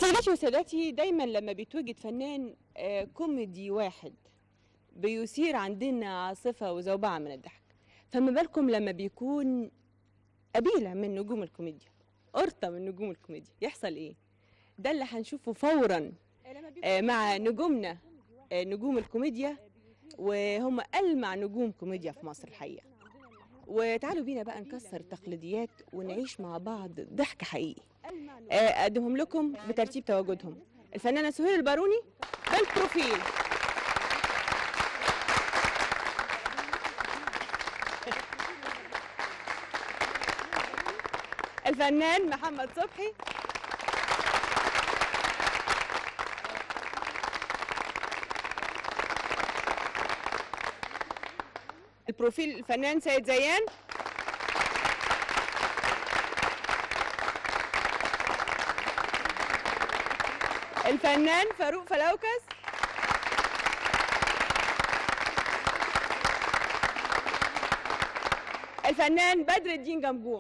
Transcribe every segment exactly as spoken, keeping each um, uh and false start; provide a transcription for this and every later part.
سيداتي وسادتي، دايما لما بيتوجد فنان آه كوميدي واحد بيثير عندنا عاصفة وزوبعة من الضحك، فما بالكم لما بيكون قبيلة من نجوم الكوميديا، قرطة من نجوم الكوميديا، يحصل ايه؟ ده اللي هنشوفه فورا آه مع نجومنا آه نجوم الكوميديا، وهم ألمع نجوم كوميديا في مصر الحقيقة. وتعالوا بينا بقى نكسر التقليديات ونعيش مع بعض ضحك حقيقي. أقدمهم لكم بترتيب تواجدهم: الفنانة سهير الباروني بالبروفيل، الفنان محمد صبحي، البروفيل الفنان سيد زيان، الفنان فاروق فلوكس، الفنان بدر الدين جمجوم.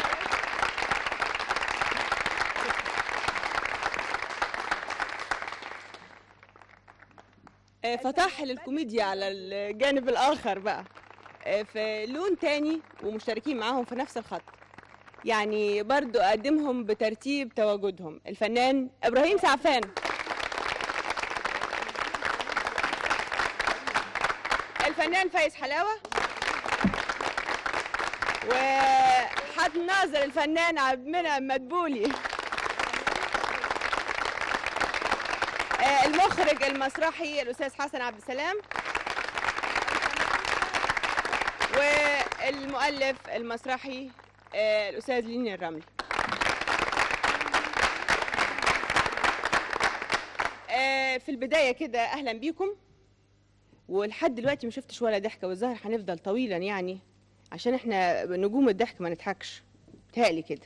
فتح للكوميديا على الجانب الآخر بقى في لون تاني ومشتركين معاهم في نفس الخط، يعني برضو أقدمهم بترتيب تواجدهم: الفنان إبراهيم سعفان، الفنان فايز حلاوة، وحد ناظر الفنان عبد المنعم مدبولي، المخرج المسرحي الأستاذ حسن عبد السلام، والمؤلف المسرحي الأستاذ لين الرملي. في البداية كده أهلا بيكم، ولحد دلوقتي ما شفتش ولا ضحكة، والظاهر هنفضل طويلا يعني عشان احنا نجوم الضحك ما نضحكش، بتهيألي كده.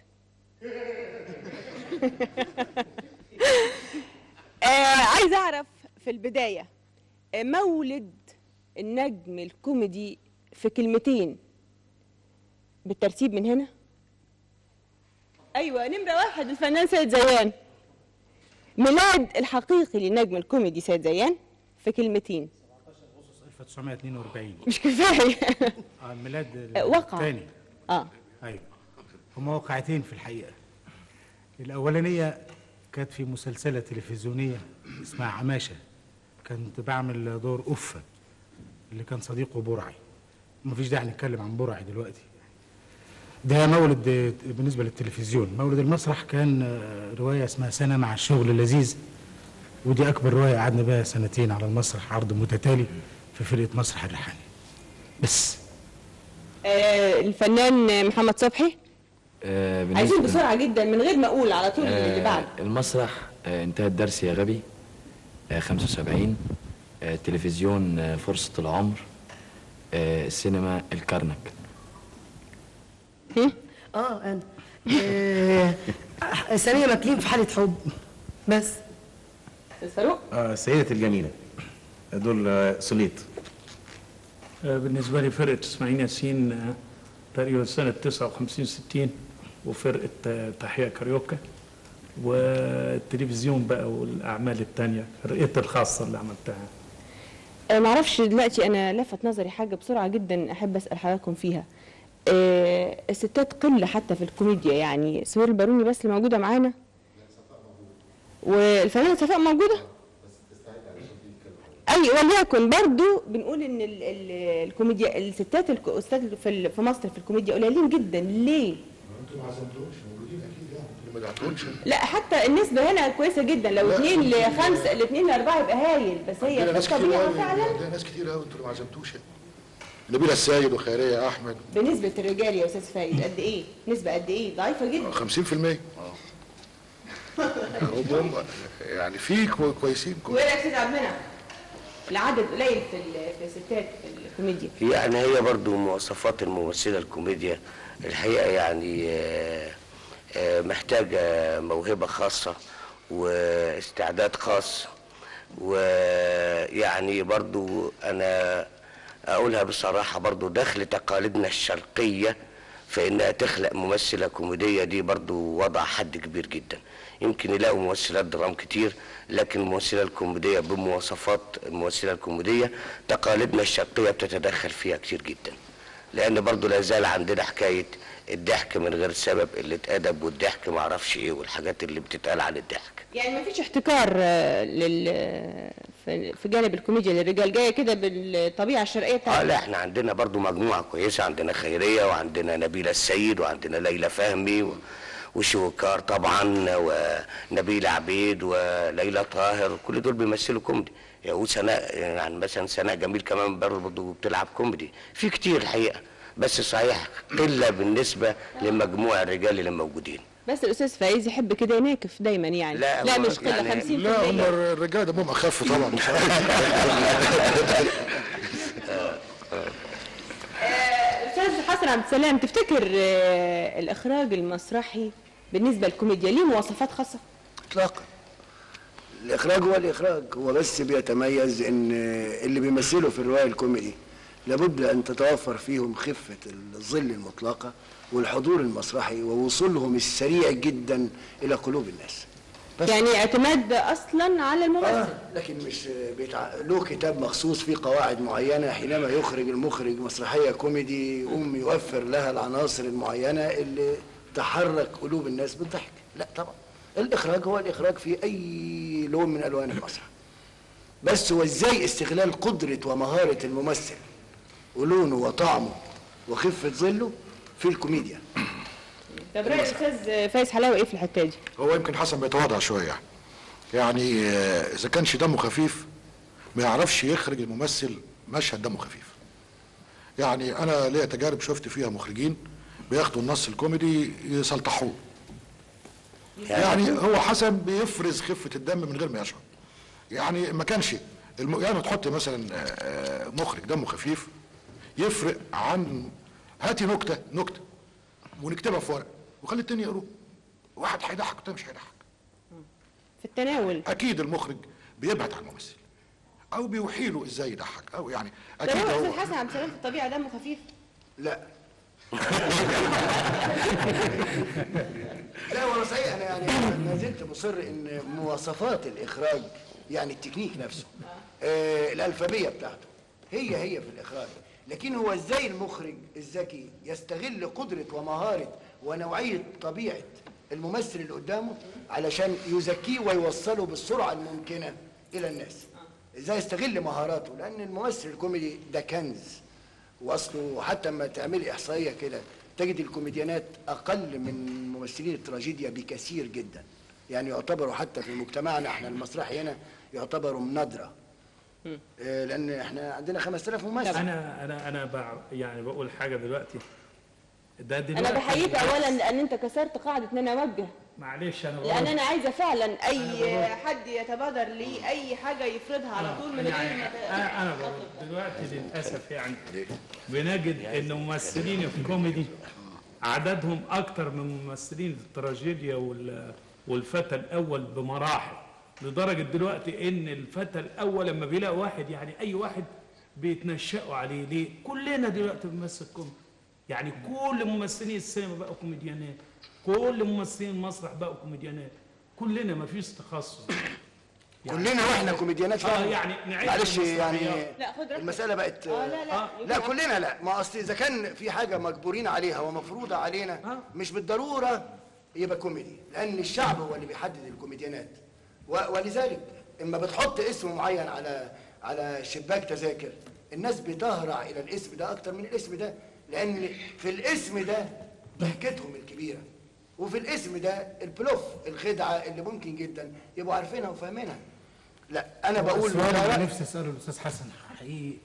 عايز أعرف في البداية مولد النجم الكوميدي في كلمتين بالترتيب من هنا. أيوة، نمرة واحد الفنان سيد زيان. ميلاد الحقيقي للنجم الكوميدي سيد زيان في كلمتين. سبعتاشر أغسطس ألف وتسعمائة واثنين وأربعين. مش كفاية. اه الميلاد الثاني. اه ايوه، هما واقعتين في الحقيقة. الأولانية كانت في مسلسلة تلفزيونية اسمها عماشة، كنت بعمل دور أفة اللي كان صديقه برعي. مفيش داعي نتكلم عن برعي دلوقتي. ده مولد بالنسبة للتلفزيون. مولد المسرح كان رواية اسمها سنة مع الشغل اللذيذ، ودي أكبر رواية قعدنا بها سنتين على المسرح، عرض متتالي في فرقة مسرح الريحاني. بس آه الفنان محمد صبحي. آه عايزين بسرعة جدا من غير ما أقول على طول آه اللي بعد. المسرح آه انتهى الدرس يا غبي آه خمسة وسبعين، آه التلفزيون آه فرصة العمر، آه السينما الكرنك. اه انا آه ثانية ماكلين في حالة حب بس. فاروق. اه سيدة الجميلة، دول آه سوليت. آه بالنسبة لي فرقة اسماعيل ياسين آه تقريبا سنة تسعة وخمسين ستين، وفرقة آه تحية كاريوكا، والتلفزيون بقى والأعمال التانية فرقتي الخاصة اللي عملتها. أه معرفش دلوقتي، أنا لفت نظري حاجة بسرعة جدا أحب أسأل حضراتكم فيها. أه الستات قلة حتى في الكوميديا، يعني سهير الباروني بس اللي موجودة معانا، والفنانة صفاء موجودة. أي وليكن برضو بنقول إن ال ال الكوميديا الستات الأستاذ في في مصر في الكوميديا قليلين جدا. ليه؟ انتوا ما عزمتوش، موجودين اكيد يعني، انتوا ما دعتوش. لا حتى النسبة هنا كويسة جدا، لو اثنين لخمسة الاثنين لأربعة يبقى هايل، بس هي في الطبيعة فعلا. عندنا ناس كتير قوي انتوا اللي ما عزمتوش. نبيلة السيد وخيرية أحمد. بنسبة الرجال يا أستاذ فايد قد إيه؟ نسبة قد إيه؟ ضعيفة جدا. خمسين في المية. هم يعني في كويسين. وإيه يا أستاذ عبد المنعم؟ العدد قليل في في الستات في الكوميديا. يعني هي برضو مواصفات الممثلة الكوميديا الحقيقة يعني محتاجة موهبة خاصة واستعداد خاص، ويعني برضو أنا أقولها بصراحة برضو داخل تقاليدنا الشرقية فإنها تخلق ممثلة كوميدية دي برضو وضع حد كبير جدا. يمكن يلاقوا ممثلات درام كتير، لكن الممثلة الكوميدية بمواصفات الممثلة الكوميدية تقاليدنا الشرقية بتتدخل فيها كتير جدا، لأن برضو لا زال عندنا حكاية الضحك من غير سبب، قلة أدب، والضحك معرفش إيه، والحاجات اللي بتتقال عن الضحك. يعني ما فيش احتكار آه، لل في في جانب الكوميديا للرجال، جايه كده بالطبيعه الشرقيه اه بتاعتنا. لا، احنا عندنا برضو مجموعة كويسة، عندنا خيرية وعندنا نبيلة السيد وعندنا ليلى فهمي و... وشوكار طبعا ونبيل عبيد وليلى طاهر، كل دول بيمثلوا كوميدي. وسناء يعني مثلا سناء جميل كمان برضه بتلعب كوميدي، في كتير الحقيقه، بس صحيح قله بالنسبه لمجموع الرجال اللي موجودين. بس الاستاذ فايز يحب كده يناكف دايما يعني. لا, لا هو مش قله يعني خمسين لا، هم بالمية. الرجاله دمهم اخف طبعا مش عارف. استاذ حسن عبد السلام، تفتكر آه، الاخراج المسرحي بالنسبه للكوميديا ليه مواصفات خاصه؟ اطلاقا. الاخراج هو الاخراج، هو بس بيتميز ان اللي بيمثلوا في الروايه الكوميدي لابد ان تتوفر فيهم خفه الظل المطلقه والحضور المسرحي ووصولهم السريع جدا الى قلوب الناس. بس يعني اعتماد اصلا على الممثل. آه لكن مش بيتع... له كتاب مخصوص فيه قواعد معينه، حينما يخرج المخرج مسرحيه كوميدي يقوم يوفر لها العناصر المعينه اللي تحرك قلوب الناس بالضحك. لا طبعا، الاخراج هو الاخراج في اي لون من الوان المسرح، بس هو ازاي استغلال قدره ومهاره الممثل ولونه وطعمه وخفه ظله في الكوميديا. طب راي الاستاذ فايز حلاوه ايه في الحته دي؟ هو يمكن حسن بيتواضع شويه يعني. يعني آه، اذا كانش دمه خفيف ما يعرفش يخرج الممثل مشهد دمه خفيف. يعني انا ليا تجارب شفت فيها مخرجين بياخدوا النص الكوميدي يسلطحوه. يعني هو حسن بيفرز خفه الدم من غير ما يشعر. يعني ما كانش الم... يعني تحط مثلا آه، مخرج دمه خفيف يفرق عن هاتي نكته نكته ونكتبها في ورق وخلي التاني يقروه، واحد هيضحك والتاني مش هيضحك. في التناول اكيد المخرج بيبعد عن الممثل او بيوحي له ازاي يضحك، او يعني طب اكيد هو هو الاستاذ حسن عبد السلام في الطبيعه دمه خفيف؟ لا لا والله صحيح، انا يعني ما زلت مصر ان مواصفات الاخراج يعني التكنيك نفسه آه الالفابيه بتاعته هي هي في الاخراج، لكن هو ازاي المخرج الذكي يستغل قدره ومهاره ونوعيه طبيعه الممثل اللي قدامه علشان يزكيه ويوصله بالسرعه الممكنه الى الناس. ازاي يستغل مهاراته، لان الممثل الكوميدي ده كنز، واصله حتى لما تعملي احصائيه كده تجد الكوميديانات اقل من ممثلين التراجيديا بكثير جدا، يعني يعتبروا حتى في مجتمعنا احنا المسرحي هنا يعتبروا نادره، آه لان احنا عندنا خمسة آلاف ممثل. انا انا انا بع... يعني بقول حاجه دلوقتي، ده دلوقتي انا بحييك اولا لان انت كسرت قاعده ان انا اوجه، معلش انا بقول لان انا عايزه فعلا اي أنا حد يتبادر لي اي حاجه يفرضها على طول من غير يعني ما ت- انا أنا بقول دلوقتي للاسف يعني بنجد ان ممثلين الكوميدي عددهم اكتر من ممثلين التراجيديا وال والفتى الاول بمراحل، لدرجه دلوقتي ان الفتى الاول لما بيلاقي واحد يعني اي واحد بيتنشأوا عليه. ليه؟ كلنا دلوقتي بنمثل كوميدي، يعني كل ممثلين السينما بقوا كوميديانات، كل ممثلين المسرح بقوا كوميديانات، كلنا ما فيش تخصص. يعني كلنا واحنا كوميديانات اه فعلا. يعني نعيش معلش يعني لا خد رقم. المساله بقت اه لا لا آه. لا كلنا لا، ما اصل اذا كان في حاجه مجبورين عليها ومفروضه علينا آه. مش بالضروره يبقى كوميدي، لان الشعب هو اللي بيحدد الكوميديانات، و- ولذلك اما بتحط اسم معين على على شباك تذاكر الناس بتهرع الى الاسم ده اكتر من الاسم ده، لان في الاسم ده ضحكتهم الكبيره، وفي الاسم ده البلوف الخدعه اللي ممكن جدا يبقوا عارفينها وفاهمينها. لا انا بقول السؤال لا- اللي نفسي اساله الاستاذ حسن حقيقي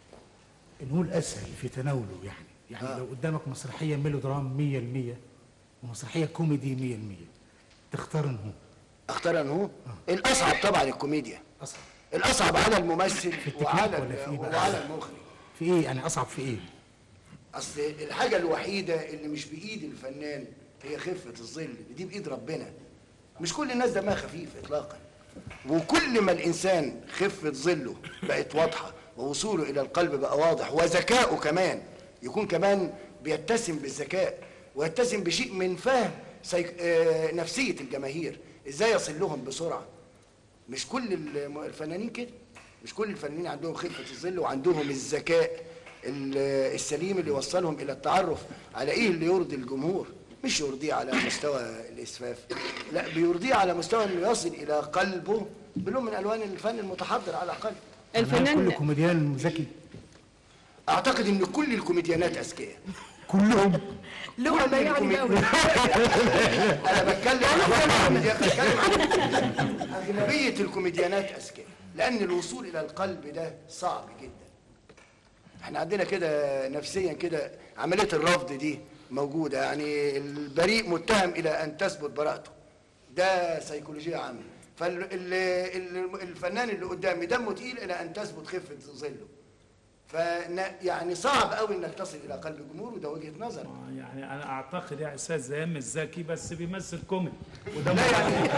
نقول اسهل في تناوله، يعني يعني آه. لو قدامك مسرحيه ميلودرام مية بالمية ومسرحيه كوميدي مية بالمية تختار انه اختار انه الاصعب طبعا الكوميديا، اصعب الاصعب على الممثل التكنيك وعلى ولا في إيه بقى؟ وعلى المخرج. في ايه يعني اصعب في ايه؟ اصل الحاجه الوحيده اللي مش بايد الفنان هي خفه الظل، دي بايد ربنا. مش كل الناس دمها خفيف اطلاقا، وكل ما الانسان خفه ظله بقت واضحه ووصوله الى القلب بقى واضح وذكائه كمان يكون كمان بيتسم بالذكاء ويتسم بشيء من فهم سيك... آه نفسيه الجماهير، ازاي يصل لهم بسرعه. مش كل الم- الفنانين كده، مش كل الفنانين عندهم خفه الظل وعندهم الذكاء ال- السليم اللي يوصلهم الى التعرف على ايه اللي يرضي الجمهور، مش يرضيه على مستوى الاسفاف، لا بيرضيه على مستوى انه يصل الى قلبه بلون من الوان الفن المتحضر على الاقل. الفنان كل كوميديان ذكي. اعتقد ان كل الكوميديانات اذكياء كلهم. لغه كل يعني الكومي- قوي. انا بتكلم عن الكوميديا- بتكلم عن اغلبيه الكوميديانات اذكياء، لان الوصول الى القلب ده صعب جدا. احنا عندنا كده نفسيا كده عمليه الرفض دي موجوده، يعني البريء متهم الى ان تثبت براءته، ده سيكولوجيا عامه. فالفنان اللي قدامي دمه تقيل الى ان تثبت خفه ظله، ف يعني صعب قوي انك تصل الى قلب الجمهور، وده وجهه نظر. آه، يعني انا اعتقد يا استاذ زيان مش ذكي بس بيمثل كوميدي وده لا يعني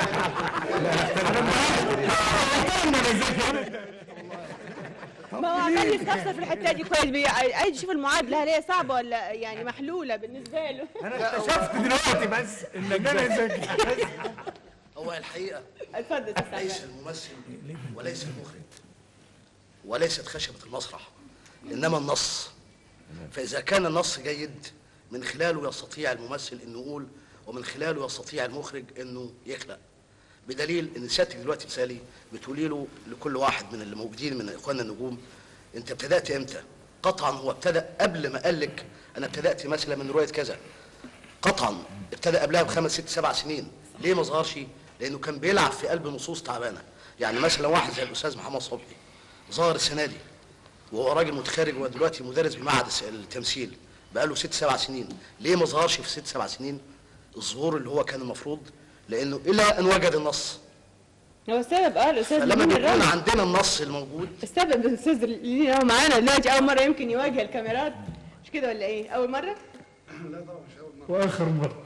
ما هو عمال يستفسر في الحته دي كويس، بي- عايز يشوف المعادله هل هي صعبه ولا يعني محلوله بالنسبه له. انا اكتشفت دلوقتي بس ان انا ذكي. هو الحقيقة اتفضل يا أستاذ ليس سعيد. الممثل وليس المخرج وليست خشبة المسرح، إنما النص. فإذا كان النص جيد من خلاله يستطيع الممثل إنه يقول، ومن خلاله يستطيع المخرج إنه يخلق. بدليل إن سيادتك دلوقتي مثالي بتقولي له لكل واحد من اللي موجودين من إخواننا النجوم أنت ابتدأت إمتى؟ قطعا هو ابتدأ قبل ما قال لك أنا ابتدأت مثلا من رواية كذا. قطعا ابتدأ قبلها بخمس ست سبع سنين. ليه ما ظهرش؟ لأنه كان بيلعب في قلب نصوص تعبانة. يعني مثلا واحد زي الأستاذ محمد صبحي ظهر السنة دي وهو راجل متخرج ودلوقتي مدرس بمعهد التمثيل بقاله ست سبع سنين. ليه ما ظهرش في ست سبع سنين الظهور اللي هو كان المفروض؟ لأنه إلى أن وجد النص. هو السبب اه الاستاذ فلما لمين بيكون الرمل. عندنا النص الموجود السبب الاستاذ اللي هو معانا دلوقتي اول مره يمكن يواجه الكاميرات، مش كده ولا ايه؟ اول مره؟ واخر مره.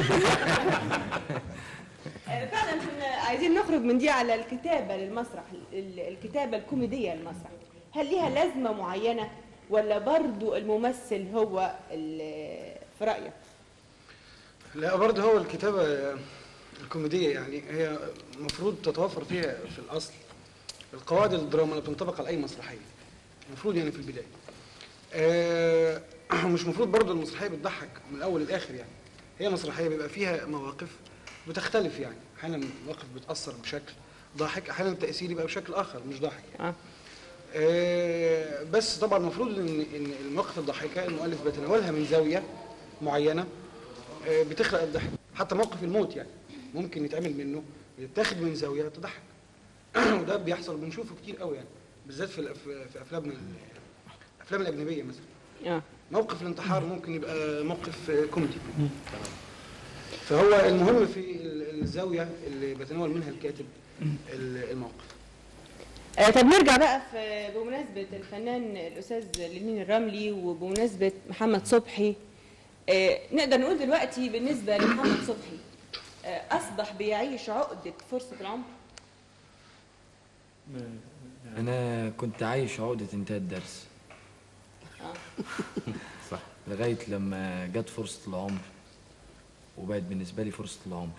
آه، فعلا احنا عايزين نخرج من دي على الكتابه للمسرح، ال- الكتابه الكوميديه للمسرح، هل ليها لازمه معينه ولا برضو الممثل هو ال- في رايك؟ لا برضه هو الكتابة الكوميدية يعني هي المفروض تتوفر فيها في الأصل القواعد الدراما اللي بتنطبق على أي مسرحية، المفروض يعني في البداية. آه مش المفروض برضه المسرحية بتضحك من الأول للآخر، يعني هي مسرحية بيبقى فيها مواقف بتختلف، يعني أحيانا مواقف بتأثر بشكل ضاحك، أحيانا التأثير يبقى بشكل آخر مش ضاحك يعني. آه بس طبعا المفروض إن إن المواقف الضاحكة المؤلف بيتناولها من زاوية معينة آه بتخلق الضحك. حتى موقف الموت يعني ممكن يتعمل منه يتاخد من زاويه تضحك. وده بيحصل بنشوفه كتير قوي يعني، بالذات في الأف- في افلامنا الافلام الاجنبيه مثلا. اه موقف الانتحار ممكن يبقى موقف آه، كوميدي. فهو المهم في ال- الزاويه اللي بيتناول منها الكاتب ال- الموقف. آه، طب نرجع بقى في بمناسبة الفنان الأستاذ لمين الرملي وبمناسبة محمد صبحي، آه، نقدر نقول دلوقتي بالنسبة لمحمد صبحي آه، أصبح بيعيش عقدة فرصة العمر؟ انا كنت عايش عقدة انتهى الدرس صح لغاية لما جت فرصة العمر وبقت بالنسبة لي فرصة العمر،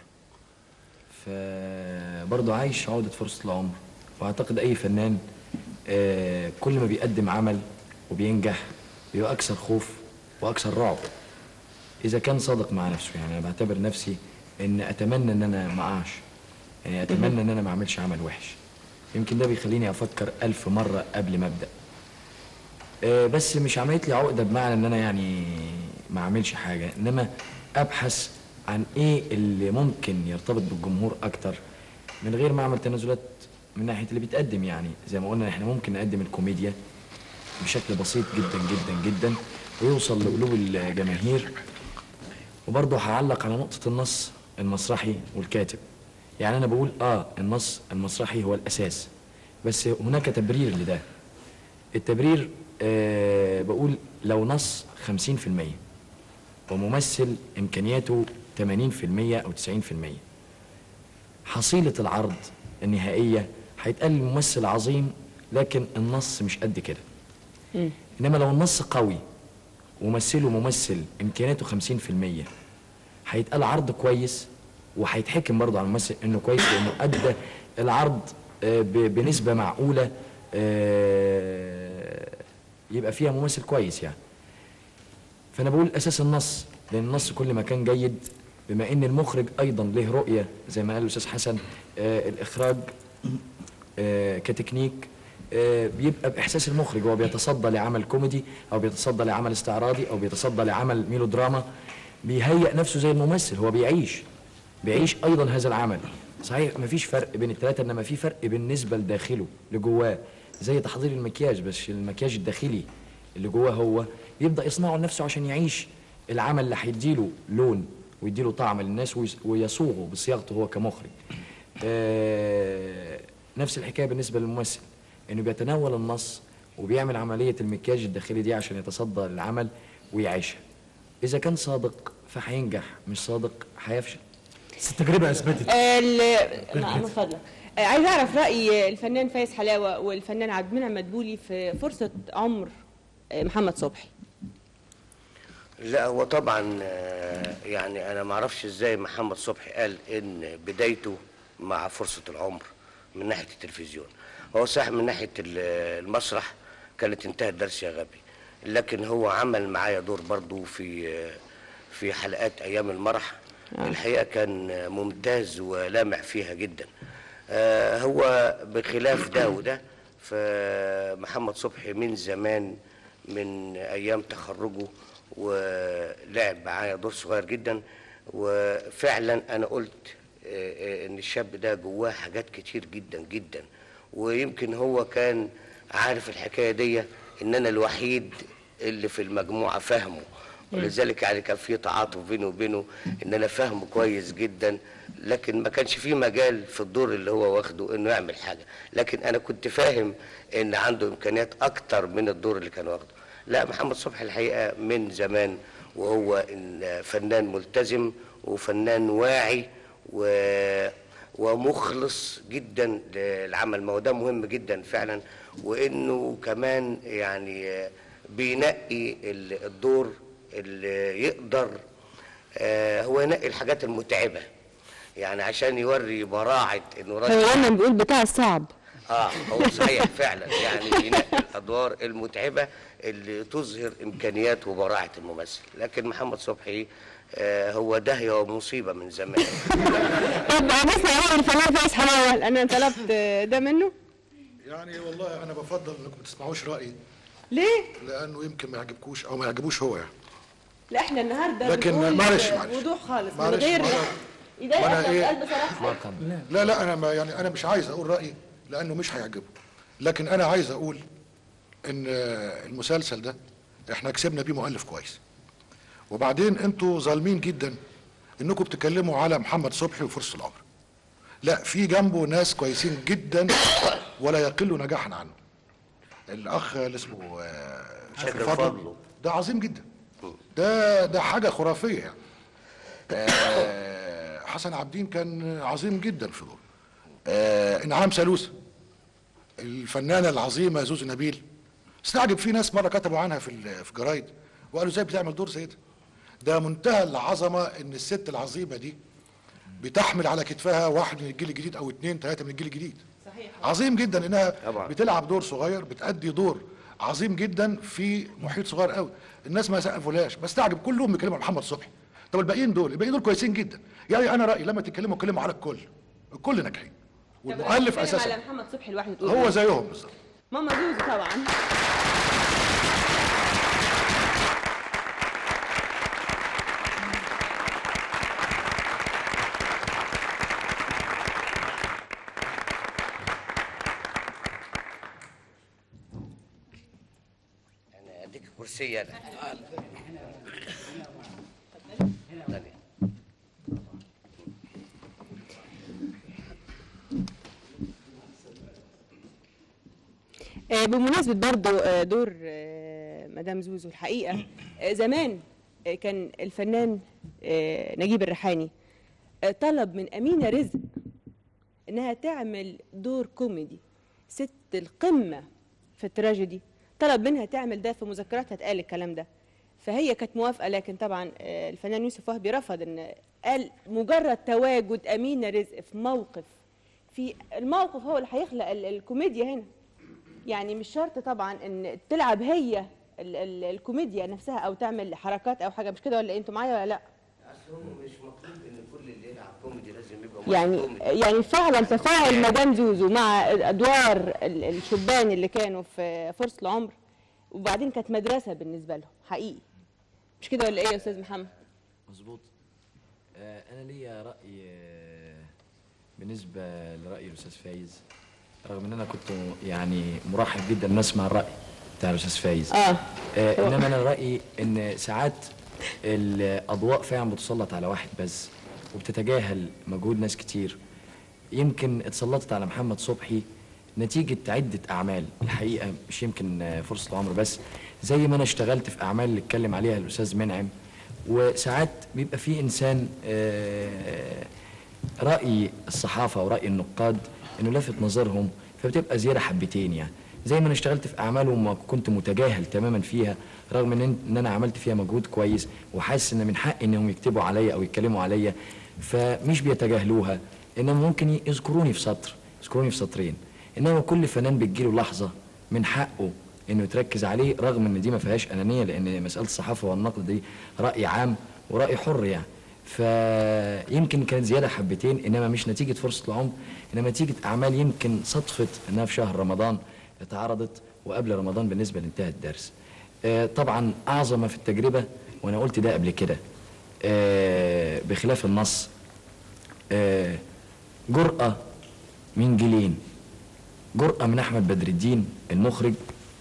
فبرضه عايش عقدة فرصة العمر. واعتقد اي فنان آه، كل ما بيقدم عمل وبينجح بيبقى اكثر خوف واكثر رعب اذا كان صادق مع نفسه. يعني انا بعتبر نفسي ان اتمنى ان انا ما اقعش، يعني اتمنى ان انا ما اعملش عمل وحش. يمكن ده بيخليني افكر الف مرة قبل ما ابدأ. آه، بس مش عملت لي عقدة بمعنى ان انا يعني ما اعملش حاجة، انما ابحث عن ايه اللي ممكن يرتبط بالجمهور اكتر من غير ما اعمل تنازلات من ناحية اللي بيتقدم. يعني زي ما قلنا احنا ممكن نقدم الكوميديا بشكل بسيط جدا جدا جدا ويوصل لقلوب الجماهير. وبرضه هعلق على نقطة النص المسرحي والكاتب. يعني انا بقول اه النص المسرحي هو الاساس، بس هناك تبرير لده. التبرير آه بقول لو نص خمسين في المية وممثل امكانياته ثمانين في المية او تسعين في المية، حصيلة العرض النهائية هيتقال الممثل عظيم لكن النص مش قد كده. انما لو النص قوي ومثله ممثل امكانياته خمسين في المية هيتقال عرض كويس، وهيتحكم برضه على الممثل انه كويس لانه ادى العرض آه، ب- بنسبه معقوله، آه، يبقى فيها ممثل كويس يعني. فانا بقول اساس النص، لان النص كل ما كان جيد، بما ان المخرج ايضا له رؤيه زي ما قال الاستاذ حسن، آه، الاخراج آه، كتكنيك آه، بيبقى باحساس المخرج، هو بيتصدى لعمل كوميدي او بيتصدى لعمل استعراضي او بيتصدى لعمل ميلودراما، بيهيئ نفسه زي الممثل، هو بيعيش بيعيش ايضا هذا العمل. صحيح مفيش فرق بين الثلاثه، انما في فرق بالنسبه لداخله لجواه، زي تحضير المكياج، بس المكياج الداخلي اللي جواه هو بيبدا يصنعه لنفسه عشان يعيش العمل اللي هيديله لون ويديله طعم للناس ويس- ويصوغه بصياغته هو كمخرج. آه نفس الحكايه بالنسبه للممثل، انه بيتناول النص وبيعمل عمليه المكياج الداخلي دي عشان يتصدى للعمل ويعيشها. اذا كان صادق فهينجح، مش صادق هيفشل. بس التجربه اثبتت ال- مع- من فضلك آه، عايز اعرف راي الفنان فايز حلاوه والفنان عبد المنعم مدبولي في فرصه عمر آه، محمد صبحي. لا هو طبعا آه، يعني انا ما اعرفش ازاي محمد صبحي قال ان بدايته مع فرصة العمر من ناحية التلفزيون. هو صح من ناحية ال- المسرح كانت انتهت درس يا غبي، لكن هو عمل معايا دور برضو في آه، في حلقات ايام المرح. الحقيقة كان ممتاز ولامع فيها جدا. آه، هو بخلاف ده وده، فمحمد صبحي من زمان من ايام تخرجه ولعب معايا دور صغير جدا، وفعلا انا قلت آه، آه، ان الشاب ده جواه حاجات كتير جدا جدا، ويمكن هو كان عارف الحكايه دي ان انا الوحيد اللي في المجموعه فاهمه، ولذلك يعني كان في تعاطف بيني وبينه ان انا فاهمه كويس جدا، لكن ما كانش في مجال في الدور اللي هو واخده انه يعمل حاجه، لكن انا كنت فاهم ان عنده امكانيات اكتر من الدور اللي كان واخده. لا محمد صبحي الحقيقه من زمان وهو إن فنان ملتزم وفنان واعي و ومخلص جدا للعمل، ما هو ده مهم جدا فعلا، وانه كمان يعني بينقي الدور اللي يقدر آه، هو ينقي الحاجات المتعبه، يعني عشان يوري براعه انه هو راجل. دايما بيقول بتاع الصعب. اه هو صحيح فعلا، يعني ينقي الادوار المتعبه اللي تظهر امكانيات وبراعه الممثل، لكن محمد صبحي آه هو داهيه ومصيبه من زمان. طب نسمع هو الفنان فايز حلاوه لان انا طلبت آه، ده منه. يعني والله انا بفضل انكم ما تسمعوش رايي، ليه؟ لانه يمكن ما يعجبكوش او ما يعجبوش هو يعني. لا احنا النهارده لكن بنقول معلش- آه، معلش. وضوح خالص من معلش، غير ما أنا- يضايق ما أنا إيه؟ قلب صراحه. لا لا انا ما يعني انا مش عايز اقول رايي لانه مش هيعجبه، لكن انا عايز اقول ان المسلسل ده احنا كسبنا بيه مؤلف كويس، وبعدين انتوا ظالمين جدا انكم بتتكلموا على محمد صبحي وفرصة العمر. لا، في جنبه ناس كويسين جدا ولا يقل نجاحا عنه. الاخ اللي اسمه آه، شاكر فضل ده عظيم جدا، ده ده حاجه خرافيه يعني. آه، حسن عابدين كان عظيم جدا في دوره. آه، انعام سالوسة الفنانه العظيمه زوزو نبيل، استعجب في ناس مره كتبوا عنها في ال- في جرايد وقالوا ازاي بتعمل دور زي ده. ده منتهى العظمه ان الست العظيمه دي بتحمل على كتفها واحد من الجيل الجديد او اتنين تلاته من الجيل الجديد. صحيح. عظيم جدا انها طبعا. بتلعب دور صغير، بتأدي دور عظيم جدا في محيط صغير قوي. الناس ما سقفولهاش، بستعجب كلهم بيتكلموا عن محمد صبحي. طب الباقيين دول الباقيين دول كويسين جدا. يعني انا رايي لما تتكلموا اتكلموا على الكل، الكل ناجحين والمؤلف على اساسا محمد صبحي لوحده تقول هو إيه؟ زيهم بالظبط. ماما زوزو طبعا. انا اديك كرسي انا. ثانية. آه، بمناسبة برضو آه، دور آه، مدام زوزو الحقيقة آه، زمان آه، كان الفنان آه، نجيب الريحاني آه، طلب من أمينة رزق إنها تعمل دور كوميدي، ست القمة في التراجيدي، طلب منها تعمل ده، في مذكراتها اتقال الكلام ده. فهي كانت موافقه، لكن طبعا آه، الفنان يوسف وهبي رفض، ان قال مجرد تواجد امينه رزق في موقف، في الموقف هو اللي هيخلق ال- الكوميديا هنا. يعني مش شرط طبعا ان تلعب هي ال ال الكوميديا نفسها او تعمل حركات او حاجه، مش كده ولا إيه؟ انتوا معايا ولا لا؟ اصل هو مش مطلوب ان كل اللي يلعب كوميدي لازم يبقى يعني كوميدي. يعني فعلا تفاعل مدام زوزو مع ادوار ال- الشبان اللي كانوا في فرصه العمر، وبعدين كانت مدرسه بالنسبه لهم حقيقي، مش كده ولا ايه يا استاذ محمد؟ مظبوط. آه انا ليا راي آه بالنسبه لراي الاستاذ فايز، رغم ان انا كنت يعني مرحب جدا ان اسمع الراي بتاع الاستاذ فايز. اه, آه انما انا رايي ان ساعات الاضواء فعلا بتسلط على واحد بس وبتتجاهل مجهود ناس كتير. يمكن اتسلطت على محمد صبحي نتيجة عدة أعمال الحقيقة، مش يمكن فرصة العمر بس، زي ما أنا اشتغلت في أعمال اللي اتكلم عليها الأستاذ منعم. وساعات بيبقى في إنسان آه رأي الصحافة ورأي النقاد إنه لافت نظرهم، فبتبقى زيادة حبتين. يعني زي ما أنا اشتغلت في أعمال وما كنت متجاهل تماما فيها، رغم إن, إن أنا عملت فيها مجهود كويس وحاسس إن من حقي إنهم يكتبوا عليا أو يتكلموا عليا، فمش بيتجاهلوها، إنما ممكن يذكروني في سطر، يذكروني في سطرين. انما كل فنان بتجيله لحظه من حقه انه يتركز عليه، رغم ان دي ما فيهاش انانيه، لان مساله الصحافه والنقد دي راي عام وراي حر يعني. فيمكن كانت زياده حبتين، انما مش نتيجه فرصه العمر، انما نتيجه اعمال يمكن صدفت انها في شهر رمضان اتعرضت، وقبل رمضان بالنسبه لانتهى الدرس. آه طبعا اعظم ما في التجربه، وانا قلت ده قبل كده، آه بخلاف النص، آه جرأة من جيلين، جرأة من أحمد بدر الدين المخرج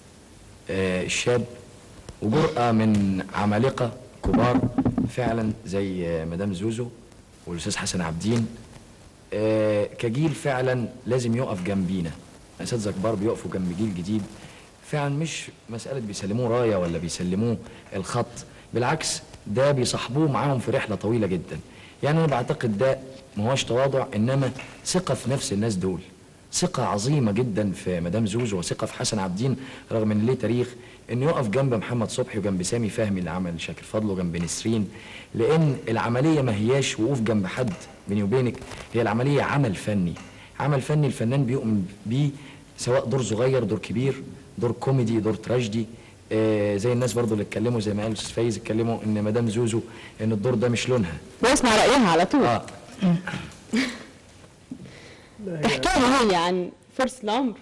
آه الشاب، وجرأة من عمالقة كبار فعلا زي آه مدام زوزو والأستاذ حسن عابدين. آه كجيل فعلا لازم يقف جنبينا، أساتذة كبار بيقفوا جنب جيل جديد فعلا، مش مسألة بيسلموه راية ولا بيسلموه الخط، بالعكس ده بيصاحبوه معاهم في رحلة طويلة جدا. يعني أنا بعتقد ده ما هوش تواضع، إنما ثقة في نفس الناس دول، ثقة عظيمة جدا في مدام زوزو وثقة في حسن عابدين، رغم ان ليه تاريخ انه يقف جنب محمد صبحي وجنب سامي فهمي اللي عمل شاكر فضل وجنب نسرين، لان العملية ما هياش وقوف جنب حد بيني وبينك، هي العملية عمل فني، عمل فني الفنان بيؤمن بيه، سواء دور صغير دور كبير، دور كوميدي دور تراجيدي. آه زي الناس برضو اللي اتكلموا زي ما قال الاستاذ فايز، اتكلموا ان مدام زوزو ان الدور ده مش لونها، بسمع رأيها على طول. اه احكي لي هي عن فرصة العمر.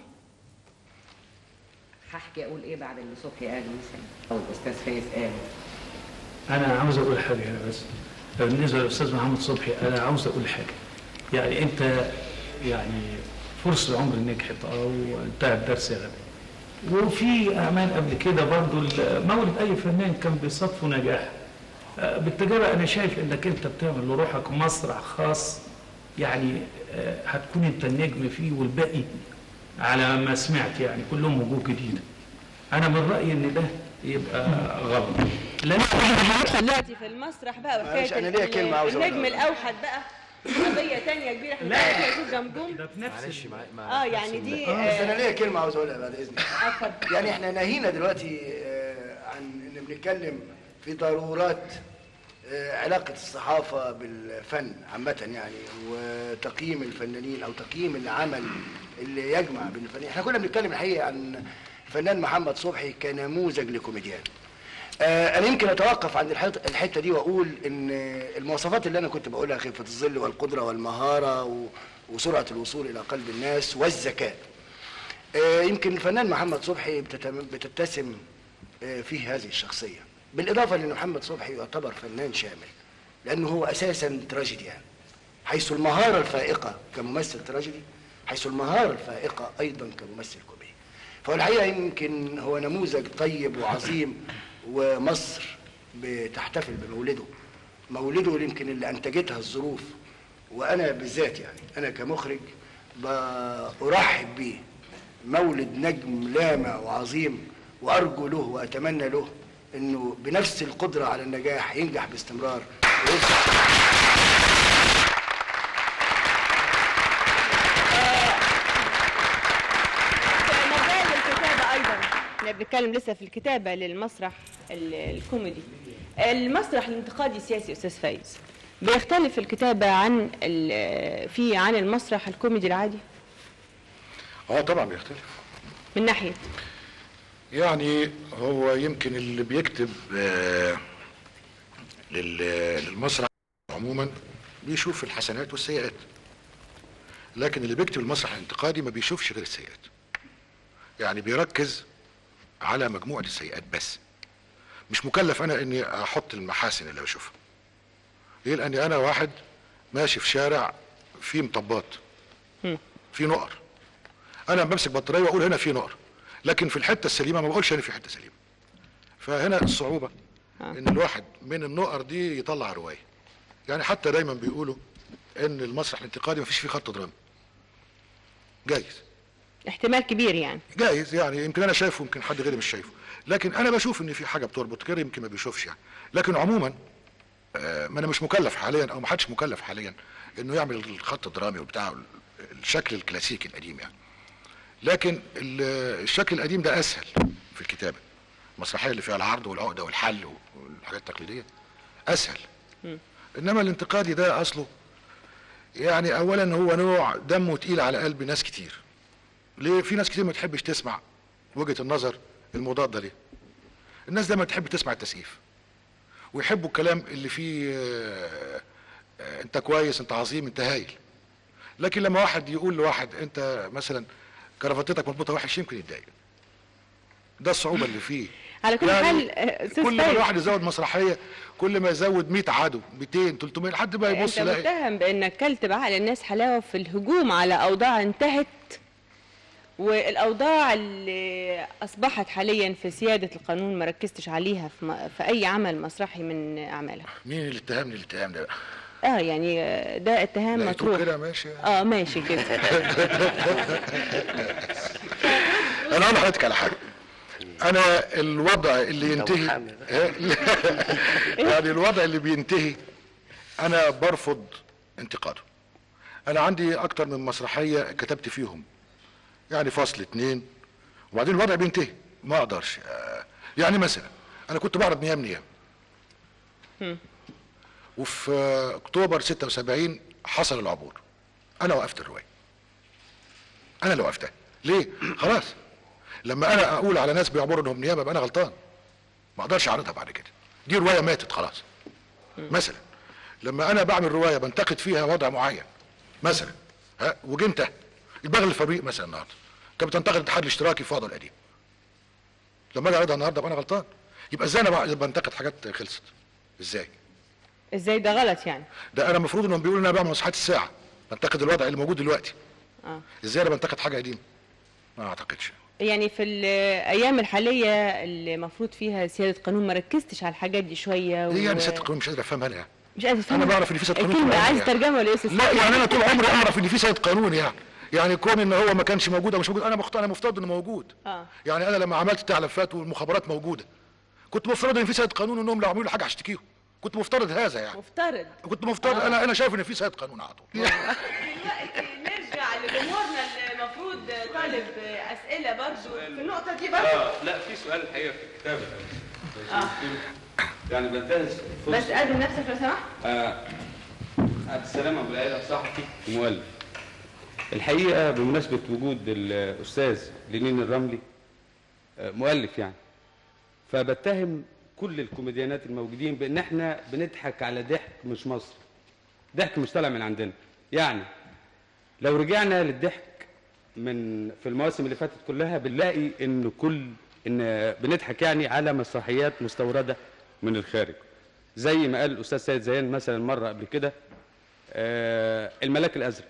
هحكي اقول ايه بعد اللي صبحي قاله مثلا او الاستاذ فايز قاله؟ انا عاوز اقول حاجه هنا بس بالنسبه للاستاذ محمد صبحي، انا عاوز اقول حاجه. يعني انت يعني فرصه العمر نجحت اه وانتهى الدرس يا غبي، وفي اعمال قبل كده برضو مولد اي فنان كان بيصادفه نجاح. بالتجربه انا شايف انك انت بتعمل لروحك مسرح خاص، يعني هتكون انت النجم فيه والباقي على ما سمعت يعني كلهم وجوه جديده. انا من رايي ان ده يبقى غلط. لان احنا هندخل دلوقتي في المسرح بقى معلش، وحكايه أنا ليا كلمة عاوز أقولها. النجم الاوحد بقى قضيه ثانيه كبيره احنا بنشوف جنبهم. ده في نفس معلش اه يعني دي بس انا ليا كلمه عاوز اقولها بعد اذنك. اتفضل. يعني احنا ناهينا دلوقتي آه، عن ان بنتكلم في ضرورات آه، علاقه الصحافه بالفن عامه يعني، وتقييم الفنانين او تقييم العمل اللي يجمع بين الفنانين. احنا كنا بنتكلم الحقيقه عن الفنان محمد صبحي كنموذج لكوميديان. آه، انا يمكن اتوقف عند الحته الحته دي واقول ان المواصفات اللي انا كنت بقولها، خفه الظل والقدره والمهاره و وسرعة الوصول إلى قلب الناس والذكاء. آه يمكن الفنان محمد صبحي بتتسم آه فيه هذه الشخصية، بالإضافة لأن محمد صبحي يعتبر فنان شامل، لأنه هو أساساً تراجيديان، حيث المهارة الفائقة كممثل تراجيدي، حيث المهارة الفائقة أيضاً كممثل كوميدي. فهو الحقيقة يمكن هو نموذج طيب وعظيم، ومصر بتحتفل بمولده، مولده يمكن اللي أنتجتها الظروف، وأنا بالذات يعني أنا كمخرج برحب به، مولد نجم لامع وعظيم، وأرجو له وأتمنى له إنه بنفس القدرة على النجاح ينجح باستمرار ويوصل. في مجال الكتابة أيضا، احنا بنتكلم لسه في الكتابة للمسرح، ال- الكوميدي. المسرح الانتقادي السياسي استاذ فايز بيختلف الكتابه عن ال- في عن المسرح الكوميدي العادي اه طبعا بيختلف. من ناحيه يعني هو يمكن اللي بيكتب آه لل- للمسرح عموما بيشوف الحسنات والسيئات، لكن اللي بيكتب المسرح الانتقادي ما بيشوفش غير السيئات، يعني بيركز على مجموعة السيئات بس. مش مكلف انا اني احط المحاسن اللي بشوفها. ليه؟ لاني انا واحد ماشي في شارع فيه مطبات، فيه نقر، انا بمسك بطاريه واقول هنا في نقر، لكن في الحته السليمه ما بقولش هنا في حته سليمه. فهنا الصعوبه ان الواحد من النقر دي يطلع روايه. يعني حتى دايما بيقولوا ان المسرح الانتقادي ما فيش فيه خط درامي. جايز، احتمال كبير يعني. جايز يعني يمكن انا شايفه يمكن حد غيري مش شايفه، لكن انا بشوف ان في حاجه بتربط كده يمكن ما بيشوفش يعني. لكن عموما آه ما انا مش مكلف حاليا او ما حدش مكلف حاليا انه يعمل الخط الدرامي وبتاع الشكل الكلاسيكي القديم يعني. لكن الشكل القديم ده اسهل في الكتابه. المسرحيه اللي فيها العرض والعقده والحل والحاجات التقليديه اسهل. م. انما الانتقادي ده اصله يعني اولا هو نوع دمه تقيل على قلب ناس كتير. ليه؟ في ناس كتير ما تحبش تسمع وجهه النظر المضاده ليه. الناس دايما تحب تسمع التسقيف ويحبوا الكلام اللي فيه آه آه انت كويس، انت عظيم، انت هايل. لكن لما واحد يقول لواحد انت مثلا كرافتتك مربوطه وحش يمكن يتضايق. ده الصعوبه اللي فيه. على كل يعني حال كل ما الواحد يزود مسرحيه كل ما يزود مية عدو ميتين تلتمية لحد ما يبص انت يلاقي. متهم بانك كلت بعقل الناس حلاوه في الهجوم على اوضاع انتهت، والاوضاع اللي اصبحت حاليا في سياده القانون ما ركزتش عليها في, م... في اي عمل مسرحي من اعمالك. مين اللي اتهمني الاتهام ده بقى؟ اه يعني ده اتهام مطروح كده ماشي. اه ماشي كده. انا اقول لحضرتك على حاجه. انا الوضع اللي ينتهي يعني الوضع اللي بينتهي انا برفض انتقاده. انا عندي اكتر من مسرحيه كتبت فيهم يعني فصل اتنين وبعدين الوضع بينتهي ما اقدرش. يعني مثلا انا كنت بعرض نيام نيام وفي اكتوبر ستة وسبعين حصل العبور. انا وقفت الروايه، انا اللي وقفتها. ليه؟ خلاص لما انا اقول على ناس بيعبروا انهم نيابه يبقى انا غلطان، ما اقدرش اعرضها بعد كده. دي روايه ماتت خلاص. مثلا لما انا بعمل روايه بنتقد فيها وضع معين مثلا ها وجي انت البغل الفريق مثلا النهارده انت بتنتقد الاتحاد الاشتراكي في وضعه القديم، لما اجي اعرضها النهارده ابقى انا غلطان. يبقى ازاي انا بنتقد حاجات خلصت؟ ازاي؟ ازاي ده غلط يعني؟ ده انا المفروض انهم بيقولوا ان انا بعمل مسرحيات الساعه بنتقد الوضع اللي موجود دلوقتي. اه ازاي انا بنتقد حاجه قديمه؟ ما اعتقدش. يعني في الايام الحاليه اللي المفروض فيها سياده قانون ما ركزتش على الحاجات دي شويه و... ايه يعني سياده القانون؟ مش قادر افهمها انا يعني. مش قادر افهمها. انا بعرف ان في سياده قانون. الكلمه عايز يعني. ترجمه ولا ايه؟ لا يعني انا طول عمري اعرف ان في سياده قانون يعني. يعني كون ان هو ما كانش موجود او مش موجود انا مقتنع مفترض انه موجود. اه يعني انا لما عملت التعليفات والمخابرات موجوده كنت مفترض ان في سياده قانون انهم لو عملوا لي حاجه هشتكيهم. كنت مفترض هذا يعني. مفترض. كنت مفترض. آه. انا انا شايف ان في سياده قانون على طول. دلوقتي نرجع لجمهورنا اللي المفروض طالب اسئله برضه في النقطه دي برضه. اه لا في سؤال الحقيقه في الكتاب. اه يعني بنتهز بس قدم نفسك لو سمحت. اه عبد السلام ابو العيله صحفي ومؤلف. الحقيقه بمناسبه وجود الاستاذ لينين الرملي مؤلف يعني، فبتهم كل الكوميديانات الموجودين بان احنا بنضحك على ضحك مش مصري، ضحك مش طالع من عندنا. يعني لو رجعنا للضحك من في المواسم اللي فاتت كلها بنلاقي ان كل ان بنضحك يعني على مسرحيات مستورده من الخارج، زي ما قال الاستاذ سيد زيان مثلا مره قبل كده آه الملاك الازرق،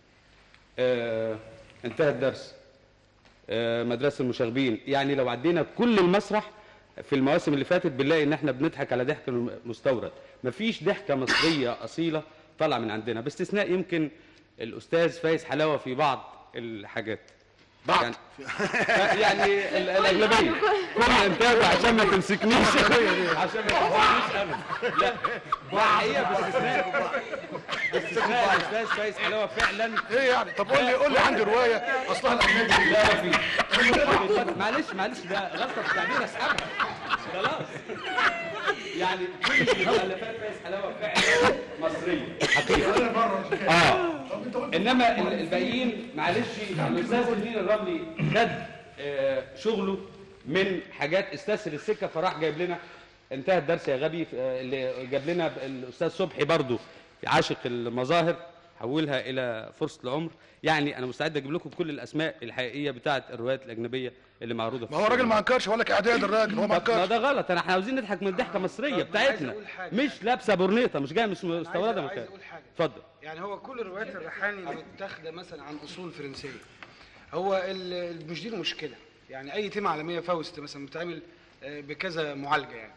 آه انتهى الدرس، آه مدرسه المشاغبين. يعني لو عدينا كل المسرح في المواسم اللي فاتت بنلاقي ان احنا بنضحك على ضحك مستورد، مفيش ضحكه مصريه اصيله طالعه من عندنا، باستثناء يمكن الاستاذ فايز حلاوه في بعض الحاجات. بعض يعني, يعني الاغلبيه كل انتاج عشان ما تمسكنيش عشان ما تمسكنيش انا. لا الحقيقه باستثناء باستثناء الاستاذ فايز حلاوه فعلا. ايه يعني؟ طب قول لي قول لي عندي روايه اصلها الاجنبي. لا في معلش معلش ده غلطه في التعبير اسحبها. خلاص يعني كل مؤلفات فايز حلاوه فعلا مصريه حقيقه. اه انما ال- الباقيين معلش الاستاذ الدين الرملي خد آه، شغله من حاجات استسهل السكه فراح جايب لنا انتهى الدرس يا غبي آه، اللي جاب لنا الاستاذ صبحي برضو عاشق المظاهر حولها الى فرصه العمر. يعني انا مستعد اجيب لكم كل الاسماء الحقيقيه بتاعه الروايات الاجنبيه اللي معروضه في ما هو الراجل ما انكرش، بقول لك اعداد الراجل هو ما طب ما انكرش. ده غلط. انا احنا عاوزين نضحك من ضحكه مصريه بتاعتنا مش لابسه برنيطه مش جايه مش مستورده من عايز خارج. اقول حاجه اتفضل. يعني هو كل روايات الريحاني متاخده مثلا عن اصول فرنسيه. هو ال- مش دي المشكله. يعني اي تيمه عالميه فاوست مثلا بتعمل آه، بكذا معالجه يعني.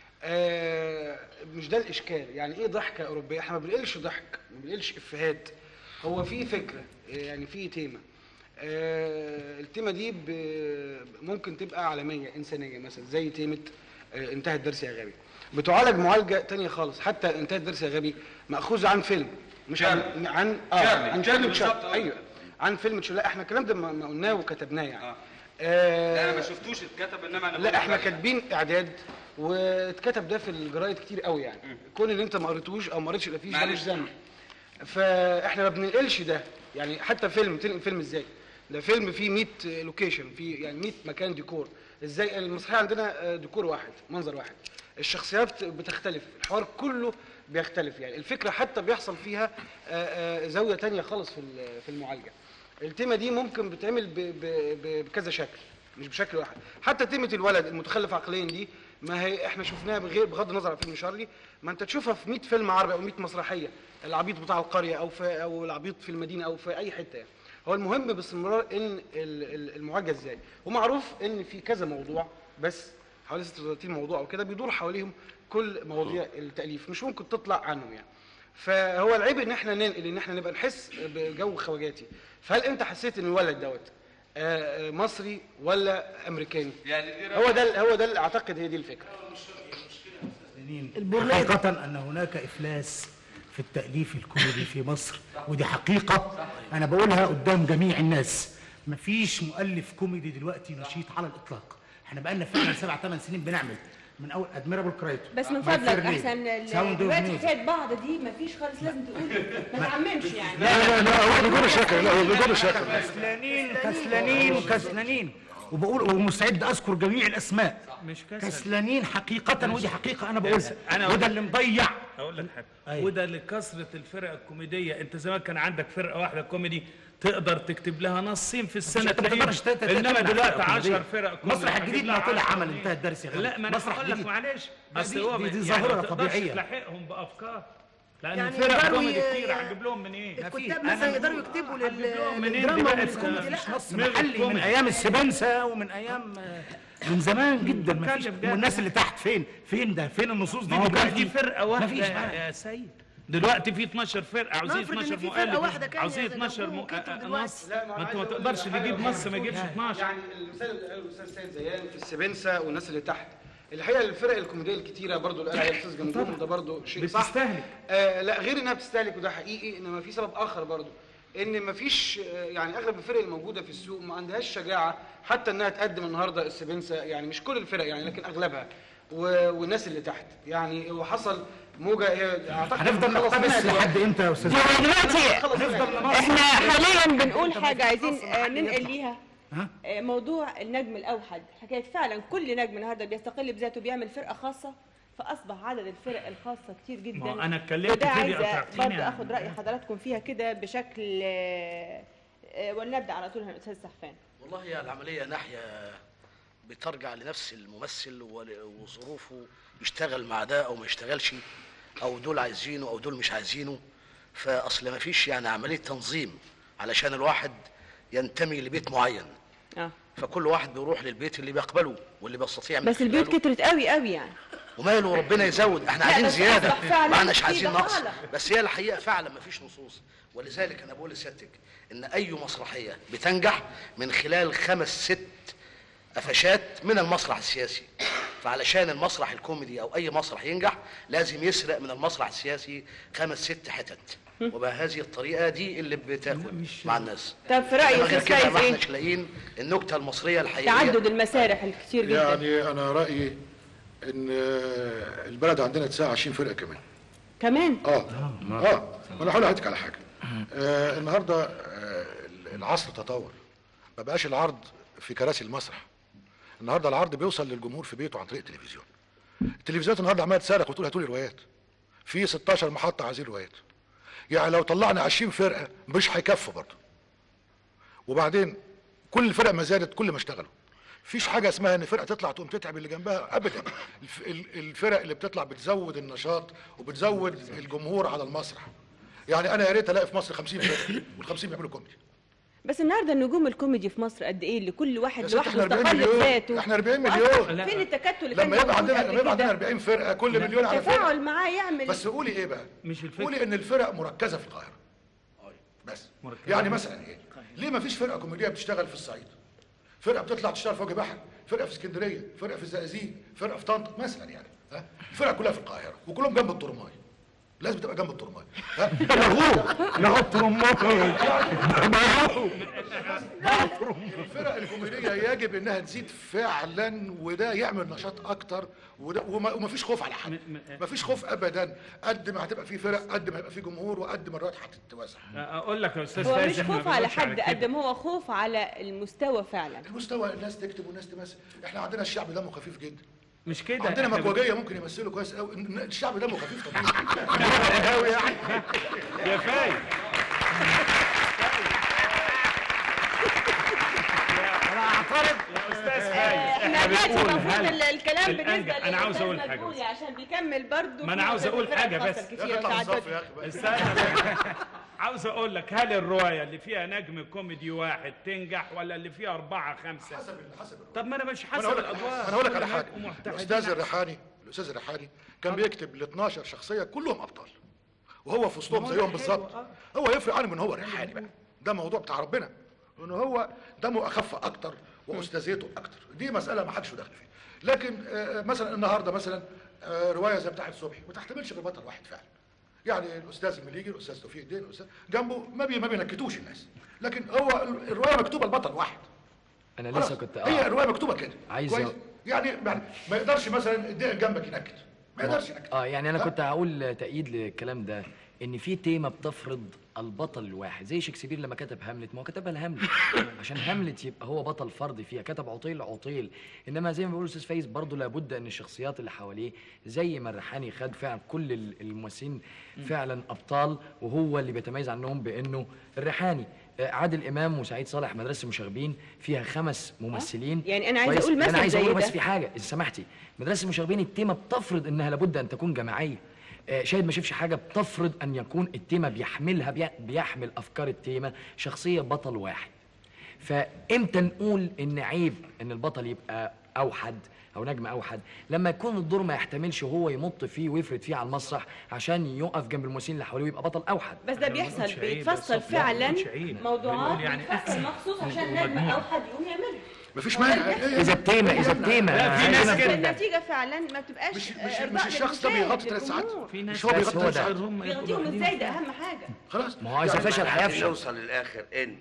آه، مش ده الاشكال. يعني ايه ضحكه اوروبيه؟ احنا ما بنقلش ضحك ما بنقلش افيهات. هو في فكره آه، يعني في تيمه. آه، التيمه دي ب- ممكن تبقى عالميه انسانيه مثلا زي تيمه آه، انتهى الدرس يا غبي. بتعالج معالجه تانية خالص. حتى انتهى الدرس يا غبي ماخوذ عن فيلم مش عن عن اه شارلي. عن شارلي فيلم بالظبط. تشارلي. ايوه عن فيلم تشارلي. لا احنا الكلام ده ما ما قلناه وكتبناه يعني. آه. آه لا انا ما شفتوش اتكتب انما انا لا احنا كاتبين اعداد واتكتب ده في الجرايد كتير قوي يعني. كون ان انت ما قريتوش او ما قريتش الافيش ده مش ذنب. فاحنا ما بننقلش ده. يعني حتى فيلم تنقل فيلم ازاي؟ ده فيلم فيه مية لوكيشن فيه يعني مية مكان ديكور. ازاي المسرحيه عندنا ديكور واحد منظر واحد. الشخصيات بتختلف الحوار كله بيختلف. يعني الفكره حتى بيحصل فيها آه، آه، زاويه تانية خالص في في المعالجه. التيمه دي ممكن بتعمل ب- ب- ب- بكذا شكل مش بشكل واحد. حتى تيمه الولد المتخلف عقليا دي ما هي احنا شفناها بغير بغض النظر عن فيلم شارلي. ما انت تشوفها في مية فيلم عربي او مية مسرحيه. العبيط بتاع القريه او في او العبيط في المدينه او في اي حته يعني. هو المهم باستمرار ان ال- ال- المعالجه ازاي. ومعروف ان في كذا موضوع بس حوالي ستة وثلاثين موضوع او كده بيدور حواليهم كل مواضيع التاليف مش ممكن تطلع عنهم يعني. فهو العيب ان احنا ننقل ان احنا نبقى نحس بجو خواجاتي. فهل انت حسيت ان الولد دوت آه، آه، مصري ولا امريكاني؟ يعني هو ده هو ده اللي اعتقد هي دي الفكره. حقيقة أن هناك إفلاس في التأليف الكوميدي في مصر، ودي حقيقة أنا بقولها قدام جميع الناس. مفيش مؤلف كوميدي دلوقتي نشيط على الإطلاق. احنا بقالنا فعلا سبع ثمان سنين بنعمل من أول أدميرابل كرايتو. بس من فضلك احسن ال- دلوقتي حكايه بعض دي مفيش خالص لازم تقول ما تعممش يعني. لا لا لا هو بيقول شكل لا هو بيقول شكل كسلانين كسلانين كسلانين وبقول ومستعد أذكر جميع الأسماء. مش كسل. كسلانين حقيقة ودي حقيقة أنا بقولها. أنا وده اللي مضيع. اقول لك حاجه أيوة. وده لكثره الفرق الكوميديه. انت زمان كان عندك فرقه واحده كوميدي تقدر تكتب لها نصين في السنه أنت ما تقدرش تلاقيهم. تتكلم انما عن دلوقتي فرقة كوميدية. عشر فرق كوميدي مسرح الجديد هتجيب ما لها طلع عشرة عمل جنيه. انتهى الدرس يا غالي. لا ما انا مسرح بقول لك جديد. معلش بس بس دي- هو دي- دي يعني ظاهرة ما تقدرش طبيعية. تلاحقهم بافكار لان يعني الفرق يقدروا كوميدي ي- كتير هتجيب لهم منين؟ الكتاب مثلا يقدروا يكتبوا لل- هتجيب لهم منين؟ دي للدراما بقت والكوميدي. لا مش نص دماغ محلي من الكوميدي. ايام السبنسه ومن ايام من زمان جدا. ما فيش. بتكلم جد. والناس اللي تحت فين فين ده فين النصوص دي ما هو كان دلوقتي؟ في فرقه واحده مفيش يا يا سيد. دلوقتي في اتناشر فرقه عاوزين نفرض إن اتناشر في فرقة مؤلف واحدة كان عاوزين يا اتناشر زلمة م- وكتب آه، دلوقتي. نص. لا، ما انت ما عايز أقول تقدرش حاجة تجيب مهمة. نص ما يجيبش اتناشر. يعني المثال اللي قاله الاستاذ سيد زيان في السبنسه والناس اللي تحت. الحقيقه الفرق الكوميديه الكتيره برضو اللي قالها الاستاذ جمجوم ده برضو شيء صح. بتستهلك. آه لا غير انها بتستهلك وده حقيقي انما في سبب اخر برضو ان مفيش آه، يعني اغلب الفرق الموجوده في السوق ما عندهاش شجاعه حتى انها تقدم النهارده السبنسه. يعني مش كل الفرق يعني لكن اغلبها و- والناس اللي تحت. يعني وحصل موجه هي اعتقد هنفضل خلص منها نقتبس دلوقتي. لحد امتى يا استاذ؟ هو دلوقتي خلص منها دلوقتي. احنا حاليا بنقول حاجه عايزين آه، ننقل ليها ها؟ آه، موضوع النجم الاوحد. حكايه فعلا كل نجم النهارده بيستقل بذاته بيعمل فرقه خاصه فاصبح عدد الفرق الخاصه كتير جدا. ما أنا اتكلمت وده في دي عايزه قطعتيني برضه يعني. اخد راي حضراتكم فيها كده بشكل آه، آه، ولنبدا على طول الاستاذ سحفان. والله هي العملية ناحية بترجع لنفس الممثل ول- وظروفه يشتغل مع ده أو ما يشتغلش أو دول عايزينه أو دول مش عايزينه. فأصل ما فيش يعني عملية تنظيم علشان الواحد ينتمي لبيت معين. اه فكل واحد بيروح للبيت اللي بيقبله واللي بيستطيع من بس البيوت خلاله. كترت قوي قوي يعني. وماله ربنا يزود. احنا لا، عايزين بس زيادة أصبح فعلاً ما احناش في عايزين نقص. ضحالة. بس هي الحقيقة فعلا ما فيش نصوص. ولذلك انا بقول لسيادتك ان اي مسرحية بتنجح من خلال خمس ست قفشات من المسرح السياسي. فعلشان المسرح الكوميدي او اي مسرح ينجح لازم يسرق من المسرح السياسي خمس ست حتت. وبهذه الطريقة دي اللي بتاخد مع الناس. طب في رايك إنما غير استاذ كده سيد ما ايه؟ احناش لاقيين النكتة المصرية الحقيقية. تعدد المسارح الكتير جدا. يعني انا رايي ان آه، البلد عندنا تساع عشرين فرقه كمان. كمان؟ اه اه ما انا هقول لحضرتك على حاجه. آه النهارده آه العصر تطور، ما بقاش العرض في كراسي المسرح. النهارده العرض بيوصل للجمهور في بيته عن طريق التلفزيون. التلفزيونات النهارده عماله تصرخ وتقول هاتوا لي روايات. في ستاشر محطه عايزين روايات. يعني لو طلعنا عشرين فرقه مش هيكفوا برضه. وبعدين كل الفرق ما زادت كل ما اشتغلوا. مفيش حاجه اسمها ان فرقه تطلع تقوم تتعب اللي جنبها ابدا. الف- ال- الفرق اللي بتطلع بتزود النشاط وبتزود الجمهور على المسرح. يعني انا يا ريت الاقي في مصر خمسين فرقه وال50 بيعملوا كوميدي. بس النهارده النجوم الكوميدي في مصر قد ايه اللي كل واحد يا ست لوحده احنا أربعين استقل مليون. بذاته. احنا أربعين وأصلاً مليون. فين التكتل اللي كان لما يبقى موجود عندنا قبل لما يبقى كده؟ عندنا أربعين فرقه كل لا. مليون على فرقه. تفاعل معاه يعمل. بس قولي ايه بقى؟ مش الفكرة. قولي ان الفرق مركزه في القاهره. بس مركزة. يعني مثلا ايه؟ ليه ما فيش فرقه كوميديه بتشتغل في الصعيد؟ فرقه بتطلع تشتغل في وجه بحر، فرقه في اسكندريه، فرقه في الزقازيق، فرقه في طنطا مثلا يعني. ها؟ الفرق كلها في القاهره وكلهم جنب الترماي. لازم تبقى جنب الترماي. ها؟ لا الترماي الفرق الكوميديه يجب انها تزيد فعلا، وده يعمل نشاط اكتر، وده وما وما فيش خوف على حد. ما فيش خوف ابدا. قد ما هتبقى في فرق قد ما هيبقى في جمهور وقد ما الروايات هتتوسع. اقول لك يا استاذ هو فايز مش إحنا ما خوف على بنقولش حد كده. قد ما هو خوف على المستوى فعلا. المستوى الناس تكتب والناس تمثل. احنا عندنا الشعب دمه خفيف جدا. مش كده عندنا إحنا مكوجيه ممكن يمثلوا كويس قوي. الشعب دمه خفيف طبيعي قوي يعني. يا فايز انا اعترض يا استاذ فايز احنا دلوقتي بنقول المفروض هل ال- الكلام الأنجح- بالنسبه أنا عاوز أقول للأستاذ حاجة مدبولي عشان بيكمل برضه. ما انا عاوز اقول حاجه بس استنى عاوز اقول لك، هل الروايه اللي فيها نجم كوميدي واحد تنجح ولا اللي فيها اربعه خمسه؟ حسب حسب طب ما انا مش انا حسب هقول لك الادوار. انا هقول لك على كل حاجه. هيبقوا محترفين. الاستاذ الريحاني الاستاذ الريحاني كان بيكتب ل اتناشر شخصيه كلهم ابطال، وهو في وسطهم زيهم بالظبط. هو يفرق عنه من هو الريحاني بقى، ده موضوع بتاع ربنا، ان هو دمه اخف اكتر واستاذيته اكتر. دي مساله ما حدش داخل فيها. لكن آه، مثلا النهارده مثلا آه، روايه زي بتاعه صبحي ما تحتملش غير بطل واحد فعلا. يعني الاستاذ المليجي الاستاذ توفيق الدين الاستاذ جنبه ما بي ما بينكتوش الناس، لكن هو الروايه مكتوبه لبطل واحد. انا خلاص. لسه كنت هي الروايه مكتوبه كده عايز كويس؟ أ- يعني يعني ما يقدرش مثلا الدقن جنبك ينكت، ما يقدرش ينكت. اه يعني انا ها؟ كنت هقول تأييد للكلام ده، ان في تيمه بتفرض البطل الواحد، زي شكسبير لما كتب هاملت، ما هو كتبها لهاملت عشان هاملت يبقى هو بطل فردي فيها، كتب عطيل عطيل. انما زي ما بيقول الاستاذ فايز برضه لابد ان الشخصيات اللي حواليه زي ما الريحاني خد فعلا كل ال- الممثلين فعلا ابطال، وهو اللي بيتميز عنهم بانه الريحاني. آه، عادل امام وسعيد صالح مدرسه المشاغبين فيها خمس ممثلين. يعني أنا عايزة كويس؟ أقول مثل انا عايز زي اقول بس ده. في حاجه اذا سمحتي، مدرسه المشاغبين التيمه بتفرض انها لابد ان تكون جماعيه. آه، شاهد ما شافش حاجه بتفرض ان يكون التيمه بيحملها بي- بيحمل افكار التيمه شخصيه بطل واحد. فامتى نقول ان عيب ان البطل يبقى اوحد او نجم اوحد؟ لما يكون الدور ما يحتملش وهو يمط فيه ويفرد فيه على المسرح عشان يقف جنب الممثلين اللي حواليه ويبقى بطل اوحد. بس ده بيحصل بيتفصل فعلا موضوعات بيتفصل مخصوص عشان نجم اوحد يقوم يعملها. مفيش مانع. اذا التيمه اذا التيمه لا، في ناس بس كده. النتيجه فعلا ما بتبقاش مش مش إرضاء مش الشخص ده للمشاهد، بيغطي ثلاث ساعات، للجمهور. في ناس مش هو بس بيغطي هو ثلاث ده. ساعات. بيغطيهم ازاي؟ ده اهم حاجه. خلاص ما هو اذا فشل عايزين هيفشل. نوصل للاخر ان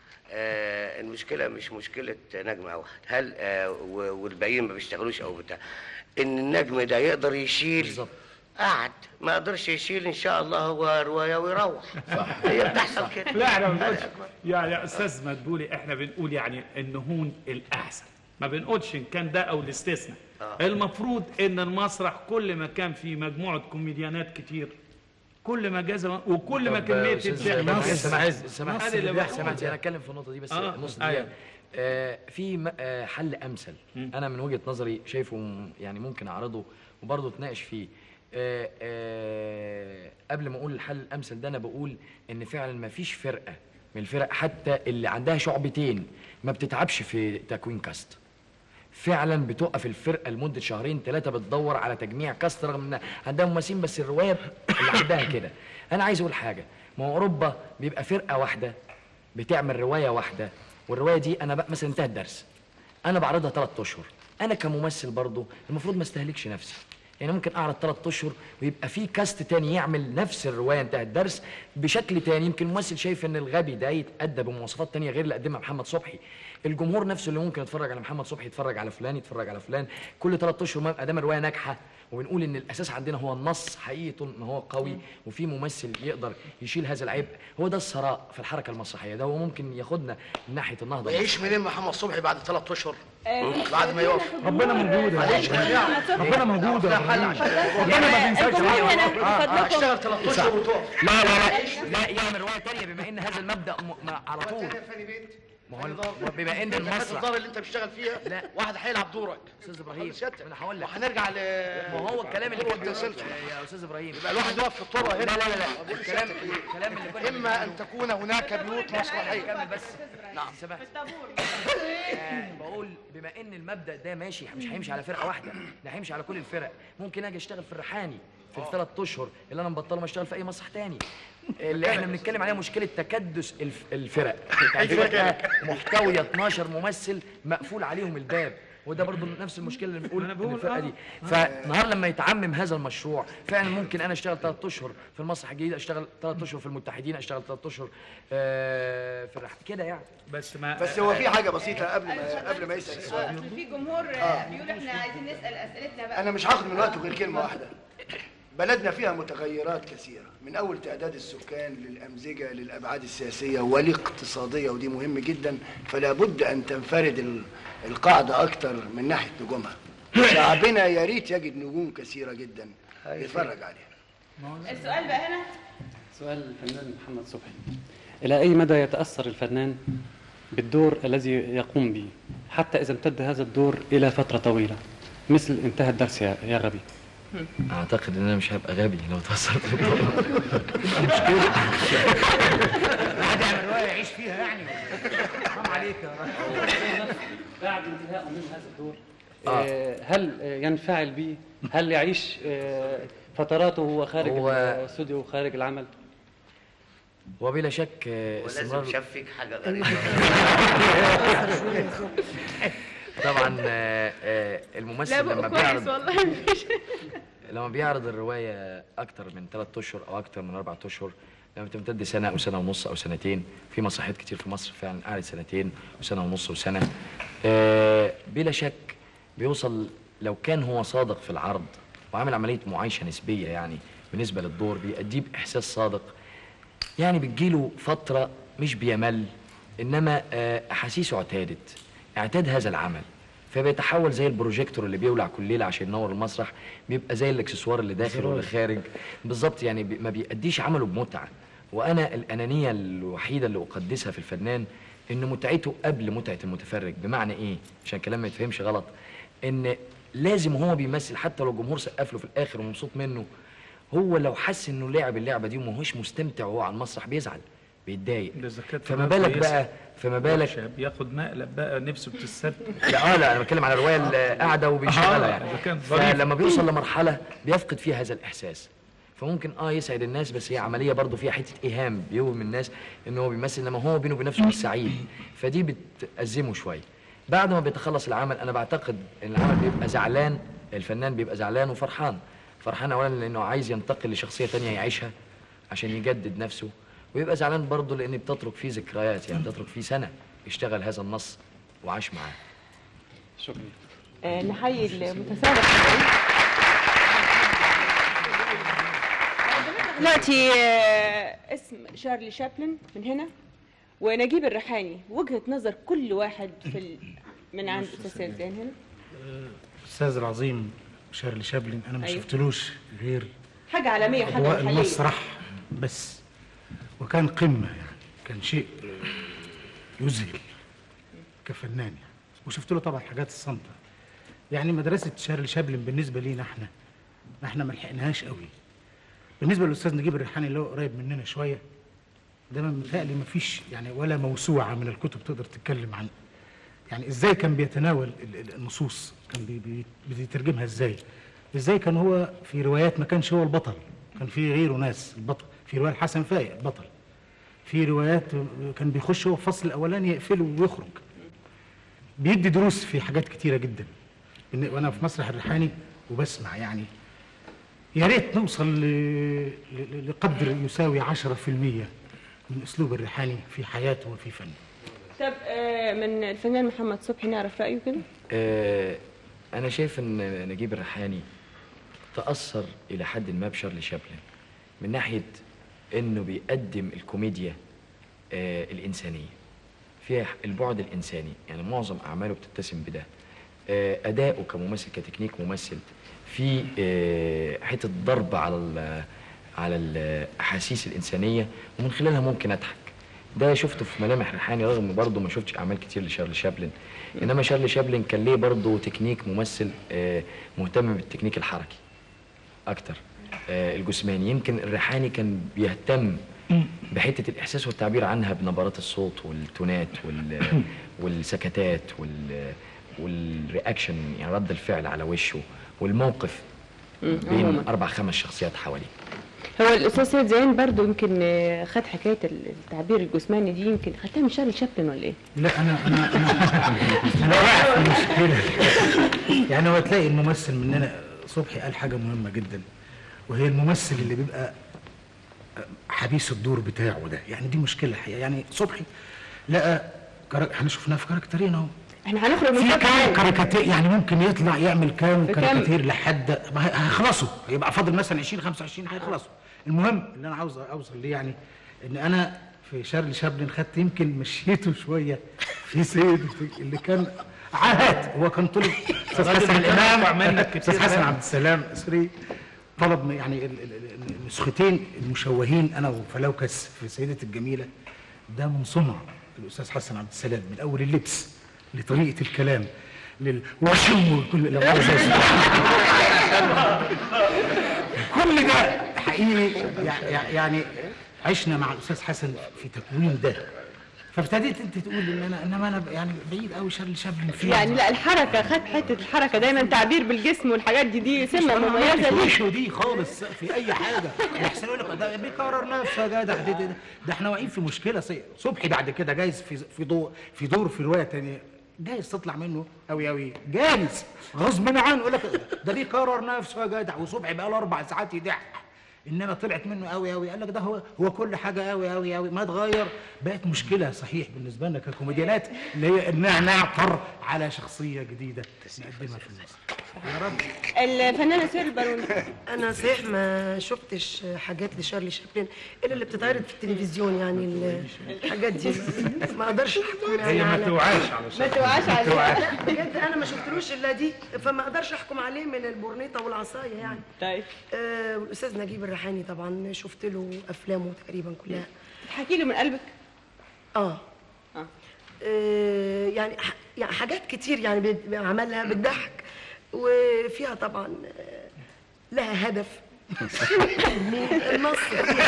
آه المشكله مش مشكله نجم واحد، هل آه و- والباقيين ما بيشتغلوش او بتاع، ان النجم ده يقدر يشيل بالظبط. قعد ما قدرش يشيل ان شاء الله هو روايه ويروح. صح. هي بتحصل كده. لا احنا ما بنقولش يعني يا استاذ مدبولي، احنا بنقول يعني ان هون الاحسن، ما بنقولش ان كان ده او الاستثناء. آه. المفروض ان المسرح كل ما كان فيه مجموعه كوميديانات كتير كل ما جاز وكل ما طب كميه أستاذ الضحك سمعت- سمعت- أنا سمعت اللي بقول سمعت ده. انا اتكلم في النقطه دي بس آه، نص أيوة. دقيقه. آه في م- آه حل امثل انا من وجهه نظري شايفه م- يعني ممكن اعرضه وبرضه اتناقش فيه. آه آه قبل ما اقول الحل الامثل ده انا بقول ان فعلا ما فيش فرقه من الفرق حتى اللي عندها شعبتين ما بتتعبش في تكوين كاست. فعلا بتوقف الفرقه لمده شهرين ثلاثه بتدور على تجميع كاست رغم ان عندها ممثلين بس الروايه اللي عندها كده. انا عايز اقول حاجه، ما هو اوروبا بيبقى فرقه واحده بتعمل روايه واحده، والروايه دي انا بقى مثلا انتهى الدرس انا بعرضها ثلاث اشهر، انا كممثل برضه المفروض ما استهلكش نفسي، يعني ممكن اعرض ثلاث اشهر ويبقى في كاست تاني يعمل نفس الروايه انتهى الدرس بشكل تاني. يمكن الممثل شايف ان الغبي ده يتأدى بمواصفات تانيه غير اللي قدمها محمد صبحي، الجمهور نفسه اللي ممكن يتفرج على محمد صبحي يتفرج على فلان يتفرج على فلان كل ثلاث اشهر ما ادام الروايه ناجحه وبنقول ان الاساس عندنا هو النص حقيقته ان هو قوي وفي ممثل يقدر يشيل هذا العيب. هو ده الثراء في الحركه المسرحيه، ده هو ممكن ياخدنا من ناحيه النهضه. ويعيش منين محمد صبحي بعد ثلاث اشهر؟ بعد ما يقف ربنا موجود ربنا موجود ربنا ما بينساش. اشتغل ثلاث اشهر وتقف. لا لا لا لا يعمل روايه ثانيه بما ان هذا المبدا على طول. ما هو بما ان المسرح الدار اللي انت بتشتغل فيها لا واحد هيلعب دورك استاذ ابراهيم. انا هقول لك وهنرجع ل ما هو الكلام اللي كان يا استاذ ابراهيم يبقى الواحد واقف في الطرقه هنا. لا لا لا الكلام الكلام اللي كنا اما ان تكون هناك بيوت مسرحيه. كمل بس. نعم سمعت بقول بما ان المبدا ده ماشي مش هيمشي على فرقه واحده، ده هيمشي على كل الفرق. ممكن اجي اشتغل في الريحاني في الثلاث اشهر اللي انا مبطلهم اشتغل في اي مسرح تاني. اللي احنا بنتكلم عليها مشكله تكدس الف... الفرق. الفرقه محتويه اتناشر ممثل مقفول عليهم الباب، وده برضو نفس المشكله اللي بنقول ان الفرقه دي. فنهار لما يتعمم هذا المشروع فعلا ممكن انا اشتغل ثلاث اشهر في المسرح الجديد، اشتغل ثلاث اشهر في المتحدين، اشتغل ثلاث اشهر آه في الرح... كده يعني. بس ما بس هو في حاجه بسيطه قبل ما قبل ما يسال السؤال. في جمهور آه. بيقول احنا عايزين نسال اسئلتنا بقى. انا مش هاخد من وقته غير كلمه واحده. بلدنا فيها متغيرات كثيرة، من أول تعداد السكان للأمزجة للأبعاد السياسية والاقتصادية، ودي مهم جدا، فلا بد أن تنفرد القاعدة أكتر من ناحية نجومها. شعبنا يا ريت يجد نجوم كثيرة جدا يتفرج عليها. السؤال بقى هنا سؤال الفنان محمد صبحي، إلى أي مدى يتأثر الفنان بالدور الذي يقوم به حتى إذا امتد هذا الدور إلى فترة طويلة مثل انتهى الدرس يا, يا غبي؟ اعتقد ان انا مش هبقى غبي لو اتأثرت بالدور. مش كده واحد يعمل روايه يعيش فيها يعني. حرام عليك يا راجل. بعد انتهاء من هذا الدور آه. هل ينفعل به؟ هل يعيش فتراته وهو خارج هو... الاستوديو وخارج العمل؟ وبلا شك ولازم يشفك حاجه غريبه. طبعا الممثل لما بيعرض لما بيعرض الروايه اكتر من ثلاث اشهر او اكتر من اربع اشهر، لما تمتد سنه او سنه ونص او سنتين، في مسرحيات كتير في مصر فعلا قعدت سنتين وسنه ونص وسنه، بلا شك بيوصل لو كان هو صادق في العرض وعامل عمليه معايشه نسبيه يعني بالنسبه للدور، بيأديه باحساس صادق، يعني بتجيله فتره مش بيمل، انما احاسيسه اعتادت اعتاد هذا العمل، فبيتحول زي البروجيكتور اللي بيولع كل ليله عشان ينور المسرح، بيبقى زي الاكسسوار اللي داخل واللي خارج بالظبط، يعني ما بيأديش عمله بمتعه. وانا الانانيه الوحيده اللي اقدسها في الفنان ان متعته قبل متعه المتفرج. بمعنى ايه؟ عشان الكلام ما يتفهمش غلط، ان لازم هو بيمثل حتى لو الجمهور سقف له في الاخر ومبسوط منه، هو لو حس انه لعب اللعبه دي وما هوش مستمتع وهو على المسرح بيزعل بيتضايق. فما بالك بقى فما بالك بياخد مقلب بقى نفسه بتستد. لا اه لا انا بتكلم على الروايه اللي قاعده وبيشغلها يعني. فلما بيوصل لمرحله بيفقد فيها هذا الاحساس، فممكن اه يسعد الناس، بس هي عمليه برضه فيها حته ايهام، بيوهم الناس ان هو بيمثل انما هو بينه وبين نفسه مش سعيد، فدي بتأزمه شويه. بعد ما بيتخلص العمل انا بعتقد ان العمل بيبقى زعلان، الفنان بيبقى زعلان وفرحان. فرحان اولا لانه عايز ينتقل لشخصيه ثانيه يعيشها عشان يجدد نفسه، ويبقى زعلان برضه لان بتترك فيه ذكريات، يعني بتترك فيه سنه اشتغل هذا النص وعاش معاه. شكرا. آه نحيي المتسابق. دلوقتي آه اسم شارلي شابلن من هنا ونجيب الريحاني، وجهه نظر كل واحد في ال... من عند استاذ زين هنا. الاستاذ العظيم شارلي شابلن انا ما أيوه. شفتلوش غير حاجه عالميه، حاجه محليه، المسرح بس، وكان قمه يعني، كان شيء يذهل كفنان يعني. وشفت له طبعا حاجات الصامته يعني. مدرسه شارلي شابلن بالنسبه لينا احنا احنا ما لحقناهاش قوي. بالنسبه للاستاذ نجيب الريحاني اللي هو قريب مننا شويه، ده متهيألي ما فيش يعني ولا موسوعه من الكتب تقدر تتكلم عن يعني ازاي كان بيتناول النصوص، كان بيترجمها ازاي، ازاي كان هو في روايات ما كانش هو البطل، كان في غيره ناس البطل. في روايه الحسن فايق البطل، في روايات كان بيخش هو الفصل الاولاني يقفله ويخرج. بيدي دروس في حاجات كتيره جدا. وانا في مسرح الريحاني وبسمع يعني يا ريت نوصل لقدر يساوي عشرة في المية من اسلوب الريحاني في حياته وفي فنه. طب آه، من الفنان محمد صبحي نعرف رايه كده؟ آه انا شايف ان نجيب الريحاني تاثر الى حد ما بشارلي شابلن من ناحيه انه بيقدم الكوميديا آه الانسانيه فيها البعد الانساني، يعني معظم اعماله بتتسم بده. آه اداؤه كممثل كتكنيك ممثل في آه حته ضرب على على الاحاسيس الانسانيه ومن خلالها ممكن اضحك. ده شفته في ملامح ريحاني رغم برضه ما شفتش اعمال كتير لشارلي شابلن، انما شارلي شابلن كان ليه برضه تكنيك ممثل آه مهتم بالتكنيك الحركي اكتر. آه الجسماني يمكن الريحاني كان بيهتم بحته الاحساس والتعبير عنها بنبرات الصوت والتونات وال والسكتات وال والرياكشن، يعني رد الفعل على وشه والموقف بين عموماً. اربع خمس شخصيات حواليه. هو الاستاذ سيد زين برضه يمكن آه، خد حكايه التعبير الجسماني دي، يمكن خدتها من شارلي شابلن ولا ايه؟ لا انا انا انا انا واقع في مشكله. يعني هو تلاقي الممثل مننا صبحي قال حاجه مهمه جدا، وهي الممثل اللي بيبقى حبيس الدور بتاعه ده، يعني دي مشكله الحقيقه. يعني صبحي لقى كارك... احنا شفناه في كاركترين اهو، احنا هنخرج من في كده كام كاريكاتير، يعني ممكن يطلع يعمل كام بكام؟ كاريكاتير لحد ما هي- هيخلصوا، هيبقى فاضل مثلا عشرين خمسة وعشرين هيخلصوا. المهم اللي انا عاوز اوصل ليه يعني ان انا في شارلي شابلن خدت يمكن مشيته شويه في سيد اللي كان عهد. هو كان طلب استاذ الراجل حسن اللي كان الامام يرفع منك كتير استاذ حسن ده. عبد السلام سوري طلب من- يعني ال- ال- ال- النسختين المشوهين انا وفلوكس في سيدة الجميله، ده من صنع الاستاذ حسن عبد السلام، من اول اللبس لطريقه الكلام للوشم وكل لا مؤاخذة. كل ده حقيقي يع- يعني عشنا مع الاستاذ حسن في تكوين ده، فابتديت انت تقول ان انا انما انا يعني بعيد قوي شارلي شابلن فيه. يعني لا الحركه، خد حته الحركه دايما، تعبير بالجسم والحاجات دي دي سمه مميزه في ليه. وشه دي خالص في اي حاجه، يحسن يقول لك ده بيكرر نفسه يا جدع. ده, ده, ده احنا واقعين في مشكله. سي- صبحي بعد كده جايز في في دور في دور في روايه ثانيه جايز تطلع منه قوي قوي، جايز غصب عنه يقول لك ده بيكرر نفسه يا جدع، وصبحي بقى له اربع ساعات يضحك، انما طلعت منه قوي قوي. قال لك ده هو هو كل حاجه قوي قوي قوي، ما اتغير. بقت مشكله صحيح بالنسبه لنا ككوميديانات اللي هي انها نعثر على شخصيه جديده نقدمها في المسرح. يا رب. الفنانه سهير الباروني. انا صحيح ما شفتش حاجات لشارلي شابلن الا اللي بتتعرض في التلفزيون، يعني ال- الحاجات دي ما اقدرش احكم يعني هي ما على- توعاش على ما توعاش على لا بجد انا ما شفتلوش الا دي، فما اقدرش احكم عليه من البورنيطه والعصايه يعني. طيب آه والاستاذ نجيب الريحاني طبعا شفت له افلامه تقريبا كلها. تحكي له من قلبك؟ اه اه آه، يعني ح- يعني حاجات كتير يعني بت- عملها بتضحك، وفيها طبعا آه، لها هدف. النص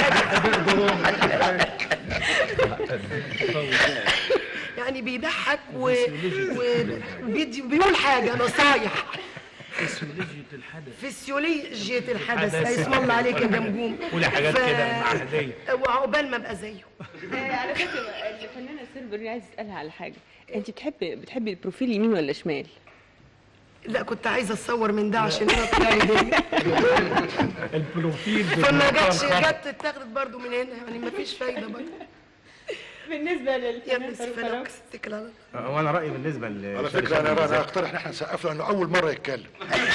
يعني بيضحك وبيدي بيقول حاجه نصايح. فسيولوجية الحدث فسيولوجية الحدث، الحدث. اسم الله عليك يا جمجوم. قولي حاجات ف- كده معهدية. وعقبال ما ابقى زيه. آه، على فكره الفنانه سهير الباروني عايزه اسالها على حاجه، انت بتحبي بتحبي البروفيل يمين ولا شمال؟ لا كنت عايزه اتصور من ده عشان انا طلعي دي. البروفيل فما بالمنطقة جاتش، الخضراء. جت اتاخدت برضو من هنا، يعني ما فيش فايده برضو. بالنسبه للفنان يا ابن فاروق السفلوكس اتكل على الله. هو انا رايي بالنسبه ل على فكره انا انا اقترح ان احنا نسقف له انه اول مره يتكلم.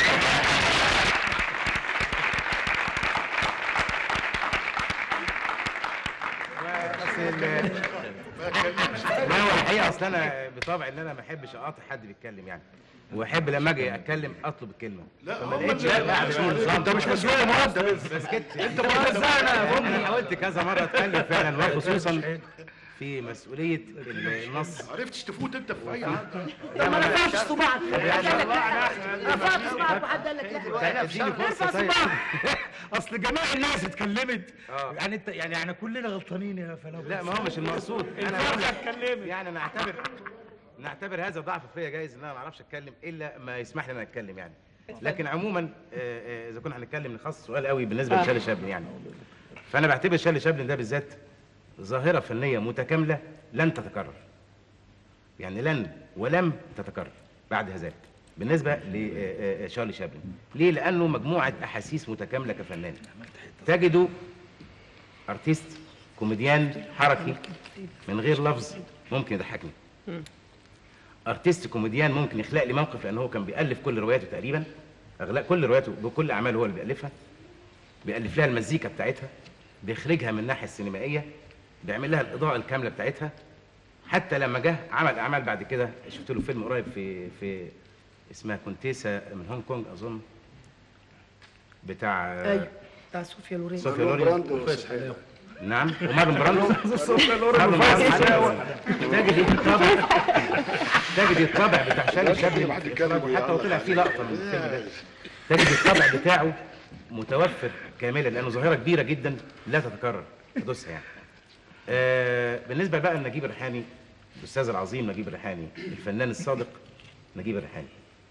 ما هو الحقيقه اصل انا بطبع ان انا ما بحبش اقاطع حد بيتكلم يعني، واحب لما اجي اتكلم اطلب الكلمه. لا فما هم لقيتش اللي- بقى عشان النظام. انت مش مسؤول يا مهندس. بس سكت. انت موزعنا يا بني. انا قلت كذا مره اتكلم فعلا، وخصوصا في مسؤوليه النص. عرفتش تفوت انت في اي حاجه. طب ما رفعتش صباعك. يعني رفعت صباعك وحد قال لك لا. اديني فرصه ارفع طيب. صباعك. اصل جميع الناس اتكلمت، يعني انت يعني احنا كلنا غلطانين يا فلو. لا ما هو مش المقصود. انا الفرصة بقول لك اتكلمت. يعني انا اعتبر نعتبر هذا ضعف فيا، جايز ان انا ما اعرفش اتكلم الا ما يسمح لي ان انا اتكلم يعني. لكن عموما آه، آه، اذا كنا هنتكلم نخصص سؤال قوي بالنسبه آه. لشارلي شابلن يعني، فانا بعتبر شارلي شابلن ده بالذات ظاهره فنيه متكامله لن تتكرر، يعني لن ولم تتكرر بعد ذلك بالنسبه لشارلي شابلن. ليه؟ لانه مجموعه احاسيس متكامله كفنان. تجده ارتيست كوميديان حركي من غير لفظ ممكن يضحكني، ارتيست كوميديان ممكن يخلق لي موقف، لان هو كان بيألف كل رواياته تقريبا، اغلب كل رواياته بكل اعماله هو اللي بيألفها، بيألف لها المزيكا بتاعتها، بيخرجها من الناحيه السينمائيه، بيعمل لها الاضاءه الكامله بتاعتها. حتى لما جه عمل اعمال بعد كده، شفت له فيلم قريب في في اسمها كونتيسا من هونج كونج اظن، بتاع ايوه بتاع صوفيا لورين. صوفيا لورين نعم، ومارلون براندو. صوفيا مارلون براندو تجد الطابع تجد الطابع بتاع شارلي شابلن، حتى وطلع فيه لقطه من الفيلم ده، تجد الطابع بتاعه متوفر كاملا، لانه ظاهره كبيره جدا لا تتكرر حدوثها يعني. آه بالنسبه بقى لنجيب الريحاني، الاستاذ العظيم نجيب الريحاني، الفنان الصادق نجيب الريحاني،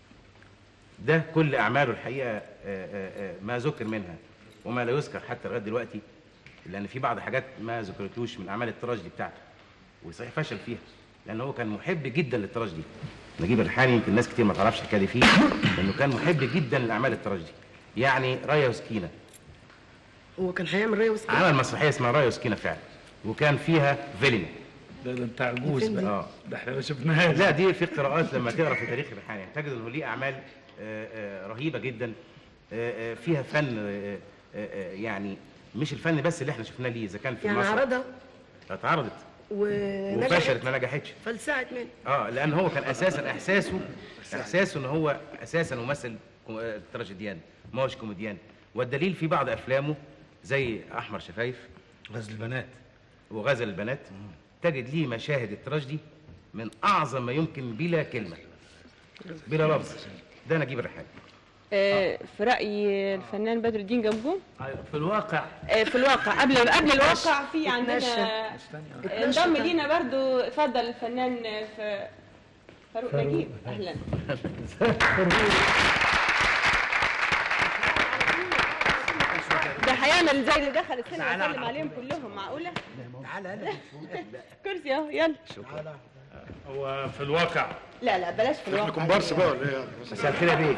ده كل اعماله الحقيقه آه آه آه ما ذكر منها وما لا يذكر حتى لغايه دلوقتي، لان في بعض حاجات ما ذكرتوش من اعمال التراجيدي بتاعته، وصحيح فشل فيها، لان هو كان محب جدا للتراجيدي. نجيب الريحاني يمكن ناس كتير ما تعرفش الحكايه دي فيه، لانه كان محب جدا لاعمال التراجيدي. يعني رايه وسكينه، هو كان هيعمل رايه وسكينه، عمل مسرحيه اسمها رايه وسكينه فعلا، وكان فيها فيلم. ده ده انت عجوز بقى، اه ده احنا ما شفناهاش. لا دي في قراءات لما تقرا في تاريخ الريحاني تجد انه ليه اعمال آآ آآ رهيبه جدا، آآ فيها فن، آآ آآ يعني مش الفن بس اللي احنا شفناه ليه، اذا كان في يعني مصر عرضها اتعرضت ونجحت وفشلت ما نجحتش، فلسعت منه. اه لان هو كان اساسا احساسه احساسه ان هو اساسا ممثل تراجيديان ما هوش كوميديان، والدليل في بعض افلامه زي احمر شفايف، غزل البنات وغزل البنات، تجد ليه مشاهد التراجيدي من اعظم ما يمكن بلا كلمه بلا لفظ. ده نجيب الريحاني. آه، في رأي الفنان بدر الدين جمجوم في الواقع آه، في الواقع قبل قبل الواقع في عندنا اتنشى. انضم لينا برضو. اتفضل الفنان في فاروق نجيب. اهلا. ده هيعمل زي اللي دخل السينما وسلم عليهم كلهم. معقوله؟ تعالى كرسي اهو يلا. هو في الواقع لا لا بلاش في الواقع. كومبارس بقى ولا ايه؟ مساء الخير يا بيه.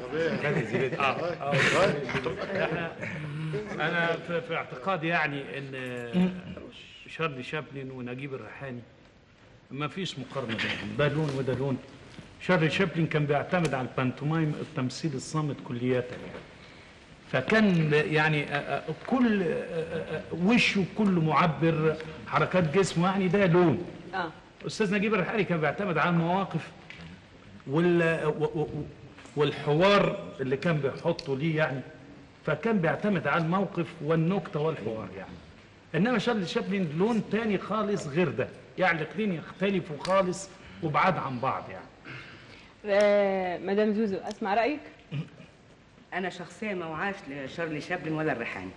احنا انا في, في اعتقادي يعني ان شارلي شابلن ونجيب الريحاني ما فيش مقارنه بينهم، ده لون وده لون. شارلي شابلن كان بيعتمد على البانتومايم، التمثيل الصامت كلياتا يعني، فكان يعني كل وشه كله معبر، حركات جسمه يعني ده لون. اه استاذ نجيب الريحاني كان بيعتمد على المواقف وال والحوار اللي كان بيحطه ليه يعني، فكان بيعتمد على الموقف والنكته والحوار يعني. انما شارلي شابلن لون تاني خالص غير ده، يعني الاثنين يختلفوا خالص وبعاد عن بعض يعني. آه، مدام زوزو اسمع رايك. انا شخصيا ما وعاش لشارلي شابلن ولا الريحاني.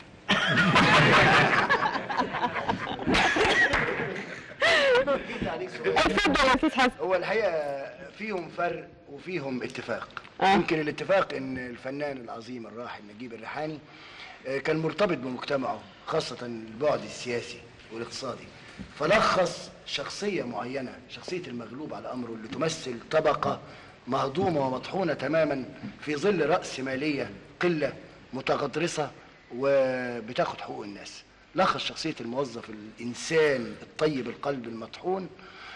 هو الحقيقه فيهم فرق وفيهم اتفاق. آه. يمكن الاتفاق ان الفنان العظيم الراحل نجيب الريحاني كان مرتبط بمجتمعه، خاصه البعد السياسي والاقتصادي، فلخص شخصيه معينه، شخصيه المغلوب على امره اللي تمثل طبقه مهضومه ومطحونه تماما في ظل رأسمالية قله متغطرسه وبتاخد حقوق الناس. لخص شخصيه الموظف الانسان الطيب القلب المطحون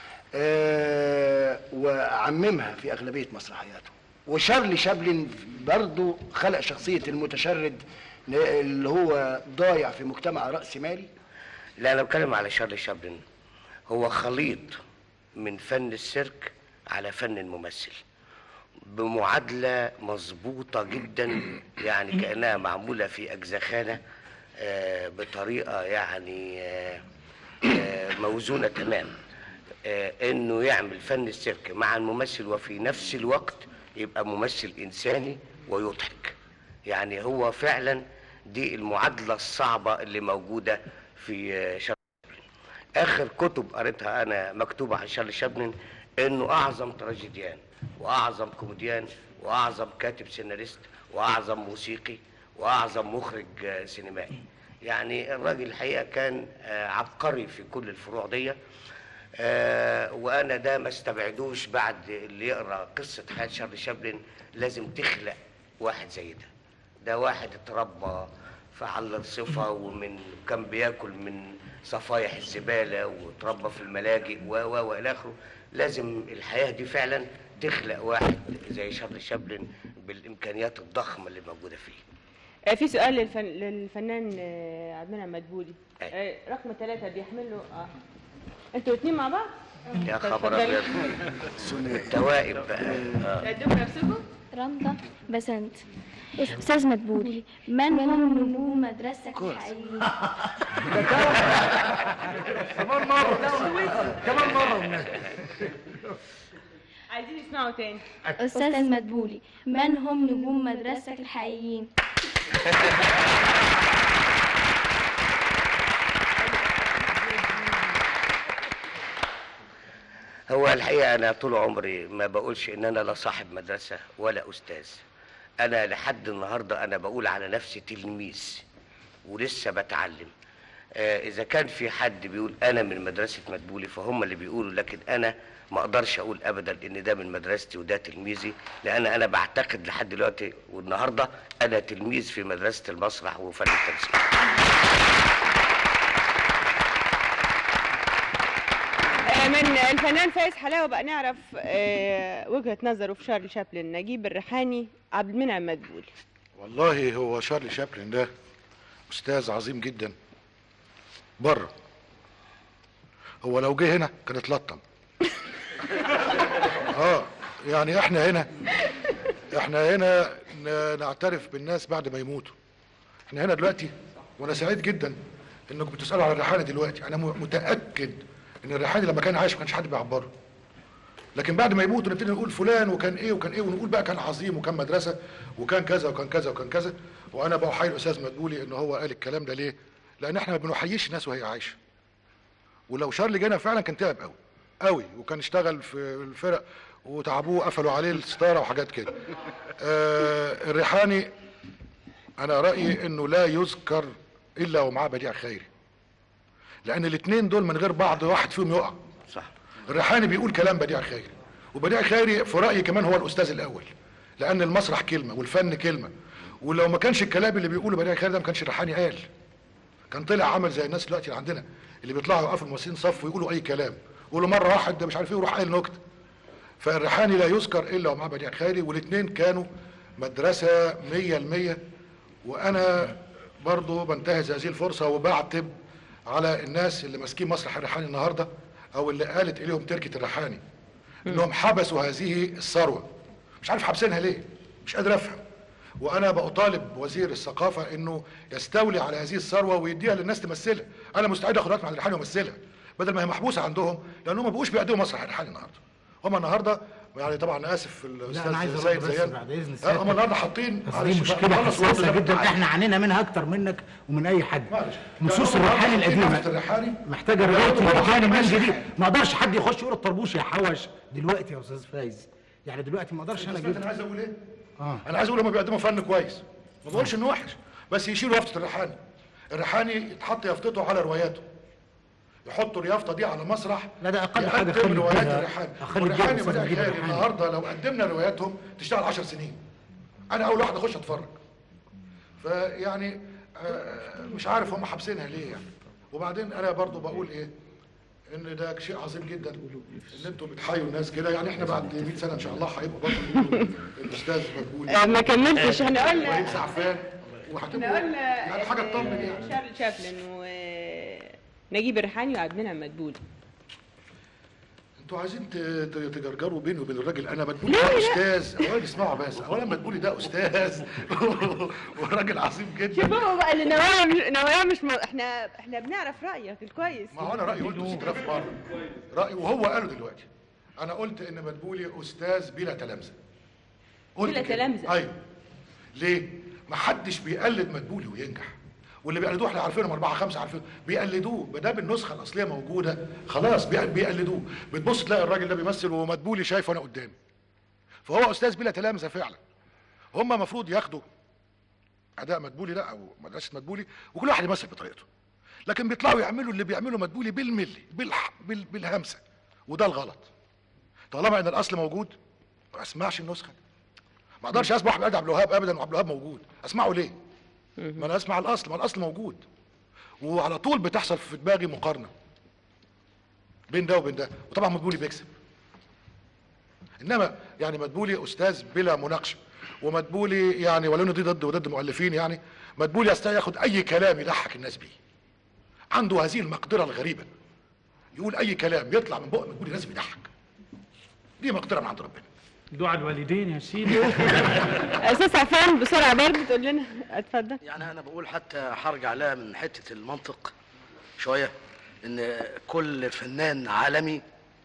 آه وعممها في اغلبيه مسرحياته. وشارلي شابلن برضو خلق شخصيه المتشرد اللي هو ضايع في مجتمع رأسمالي. لا انا بتكلم على شارلي شابلن، هو خليط من فن السيرك على فن الممثل بمعادله مظبوطه جدا، يعني كانها معموله في اجزخانه آه بطريقه يعني آه آه موزونه تمام، آه انه يعمل فن السيرك مع الممثل وفي نفس الوقت يبقى ممثل انساني ويضحك. يعني هو فعلا دي المعادله الصعبه اللي موجوده في آه شارلي شابلن. اخر كتب قريتها انا مكتوبه عن شارلي شابلن انه اعظم تراجيديان واعظم كوميديان واعظم كاتب سيناريست واعظم موسيقي واعظم مخرج آه سينمائي. يعني الراجل الحقيقه كان آه عبقري في كل الفروع دي، آه وانا ده ما استبعدوش. بعد اللي يقرا قصه حياه شارلي شابلن لازم تخلق واحد زي ده. ده واحد اتربى في على الصفه، ومن كان بياكل من صفايح الزباله، واتربى في الملاجئ و و والى اخره. لازم الحياه دي فعلا تخلق واحد زي شارلي شابلن بالامكانيات الضخمه اللي موجوده فيه. آه، في سؤال للفن... للفنان آه، عبد المنعم مدبولي. آه، رقم ثلاثة بيحمله اه انتوا الاثنين مع بعض؟ يا خبر ابيض، توائم بقى. تعدوا نفسكم؟ رندا بسنت. استاذ مدبولي، من هم نجوم مدرستك الحقيقيين؟ كمان مرة كمان مرة عايزين يسمعوا تاني. استاذ مدبولي، من هم نجوم مدرستك الحقيقيين؟ هو الحقيقه انا طول عمري ما بقولش ان انا لا صاحب مدرسه ولا استاذ. انا لحد النهارده انا بقول على نفسي تلميذ ولسه بتعلم. آه اذا كان في حد بيقول انا من مدرسه مدبولي فهم اللي بيقولوا، لكن انا ما اقدرش اقول ابدا ان ده من مدرستي وده تلميذي، لان انا بعتقد لحد دلوقتي والنهارده انا تلميذ في مدرسه المسرح وفن التمثيل. من الفنان فايز حلاوه بقى نعرف آه، وجهه نظره في شارلي شابلن، نجيب الريحاني، عبد المنعم مدبولي. والله هو شارلي شابلن ده استاذ عظيم جدا بره. هو لو جه هنا كان اتلطم. اه يعني احنا هنا احنا هنا ن- نعترف بالناس بعد ما يموتوا. احنا هنا دلوقتي وانا سعيد جدا انكم بتسالوا على الريحاني دلوقتي. انا م- متاكد ان الريحاني لما كان عايش ما كانش حد بيعبره، لكن بعد ما يموت نبتدي نقول فلان وكان ايه وكان ايه، ونقول بقى كان عظيم وكان مدرسه وكان كذا وكان كذا وكان كذا. وانا بحيي الاستاذ مدبولي ان هو قال الكلام ده. ليه؟ لان احنا ما بنحييش الناس وهي عايشه. ولو شارلي جانا فعلا كان تعب قوي قوي، وكان اشتغل في الفرق وتعبوه قفلوا عليه الستاره وحاجات كده. آه الريحاني انا رايي انه لا يذكر الا ومعاه بديع خيري، لان الاثنين دول من غير بعض واحد فيهم يقع. صح. الريحاني بيقول كلام بديع خيري، وبديع خيري في رايي كمان هو الاستاذ الاول، لان المسرح كلمه والفن كلمه. ولو ما كانش الكلام اللي بيقوله بديع خيري ده ما كانش الريحاني قال. كان طلع عمل زي الناس دلوقتي اللي عندنا اللي بيطلعوا يوقفوا الممثلين صف ويقولوا اي كلام، يقولوا مره واحد ده مش عارف ايه ويروح قايل نكته. فالريحاني لا يذكر الا ومعاه بديع خيري، والاثنين كانوا مدرسه مية المية. وانا برضو بنتهز هذه الفرصه وبعتب على الناس اللي ماسكين مسرح الريحاني النهارده او اللي قالت اليهم تركه الريحاني انهم حبسوا هذه الثروه. مش عارف حابسينها ليه، مش قادر افهم. وانا بطالب وزير الثقافه انه يستولي على هذه الثروه ويديها للناس تمثلها. انا مستعد اخد وقت مع الريحاني وامثلها بدل ما هي محبوسه عندهم، لانهم ما بقوش بيقدموا مسرح الريحاني النهارده. هم النهارده يعني طبعا اسف لا انا عايز الاستاذ ارد سيد بس زيان، بعد اذن آه، سيادتك. هم النهارده حاطين بس دي مشكله حساسه جدا احنا عانينا منها اكتر منك ومن اي حد. نصوص الريحاني القديمه محتاجه روايه الريحاني من جديد. ما اقدرش حد يخش يقول الطربوش يا حوش دلوقتي يا استاذ فايز. يعني دلوقتي ما اقدرش انا اجيب. انا عايز اقول ايه؟ اه انا عايز اقول هم بيقدموا فن كويس، ما بقولش انه وحش، بس يشيلوا يافطه الريحاني. الريحاني يتحط يافطته على رواياته، يحطوا اليافطه دي على مسرح. لا ده اقل حاجه يقدم خلي روايات بيها- الريحاني. أخلي والريحاني بيها بدأ أستاذ نجيب خيري الريحاني. النهارده لو قدمنا رواياتهم تشتغل عشر سنين. انا اول واحد اخش اتفرج. فيعني آه، مش عارف هم حابسينها ليه يعني. وبعدين انا برضو بقول ايه، ان ده شيء عظيم جدا ان انتم بتحيوا الناس كده. يعني احنا بعد مية سنه ان شاء الله هيبقوا برضه بيقولوا الاستاذ مدبولي. آه، ما كملتش. احنا قلنا وهيب سعفان وهتبقوا احنا قلنا يعني حاجه تطمن يعني. شارلي شابلن ونجيب الريحاني وعبد المنعم مدبولي. انتوا عايزين ت- ت- تجرجروا بيني وبين الراجل. انا مدبولي لا، ده لا. استاذ. اولا اسمعوا بس، اولا مدبولي ده استاذ وراجل عظيم جدا. شوف هو بقى اللي نوايا مش نوايا مش م... احنا احنا بنعرف رايك الكويس. ما هو انا رايي قلته ستة مره رايي وهو قاله دلوقتي. انا قلت ان مدبولي استاذ بلا تلامذه. قلت بلا كده. تلامذة. ايوه. ليه؟ ما حدش بيقلد مدبولي وينجح. واللي بيقلدوه احنا عارفينهم اربعه خمسه عارفين بيقلدوه. ما دام النسخه الاصليه موجوده خلاص بيق- بيقلدوه. بتبص تلاقي الراجل ده بيمثل ومدبولي شايفه انا قدامي. فهو استاذ بلا تلامذه فعلا. هم المفروض ياخدوا اداء مدبولي ده او مدرسه مدبولي وكل واحد يمثل بطريقته. لكن بيطلعوا يعملوا اللي بيعمله مدبولي بالملي بالح... بال... بالهمسه، وده الغلط. طالما ان الاصل موجود ما اسمعش النسخه. ما اقدرش اسمع احمد عبد الوهاب ابدا وعبد الوهاب موجود، اسمعه ليه؟ ما انا اسمع الاصل، ما الاصل موجود. وعلى طول بتحصل في دماغي مقارنه بين ده وبين ده، وطبعا مدبولي بيكسب انما يعني مدبولي استاذ بلا مناقشه، ومدبولي يعني ولو دي ضد وضد مؤلفين، يعني مدبولي يستطيع ياخد اي كلام يضحك الناس بيه. عنده هذه المقدره الغريبه، يقول اي كلام يطلع من بقه مدبولي لازم يضحك. دي مقدره من عند ربنا. دعاء الوالدين يا سيدي. استاذ عفان بسرعه برضه تقول لنا. اتفضل. يعني انا بقول حتى هرجع لها من حته المنطق شويه، ان كل فنان عالمي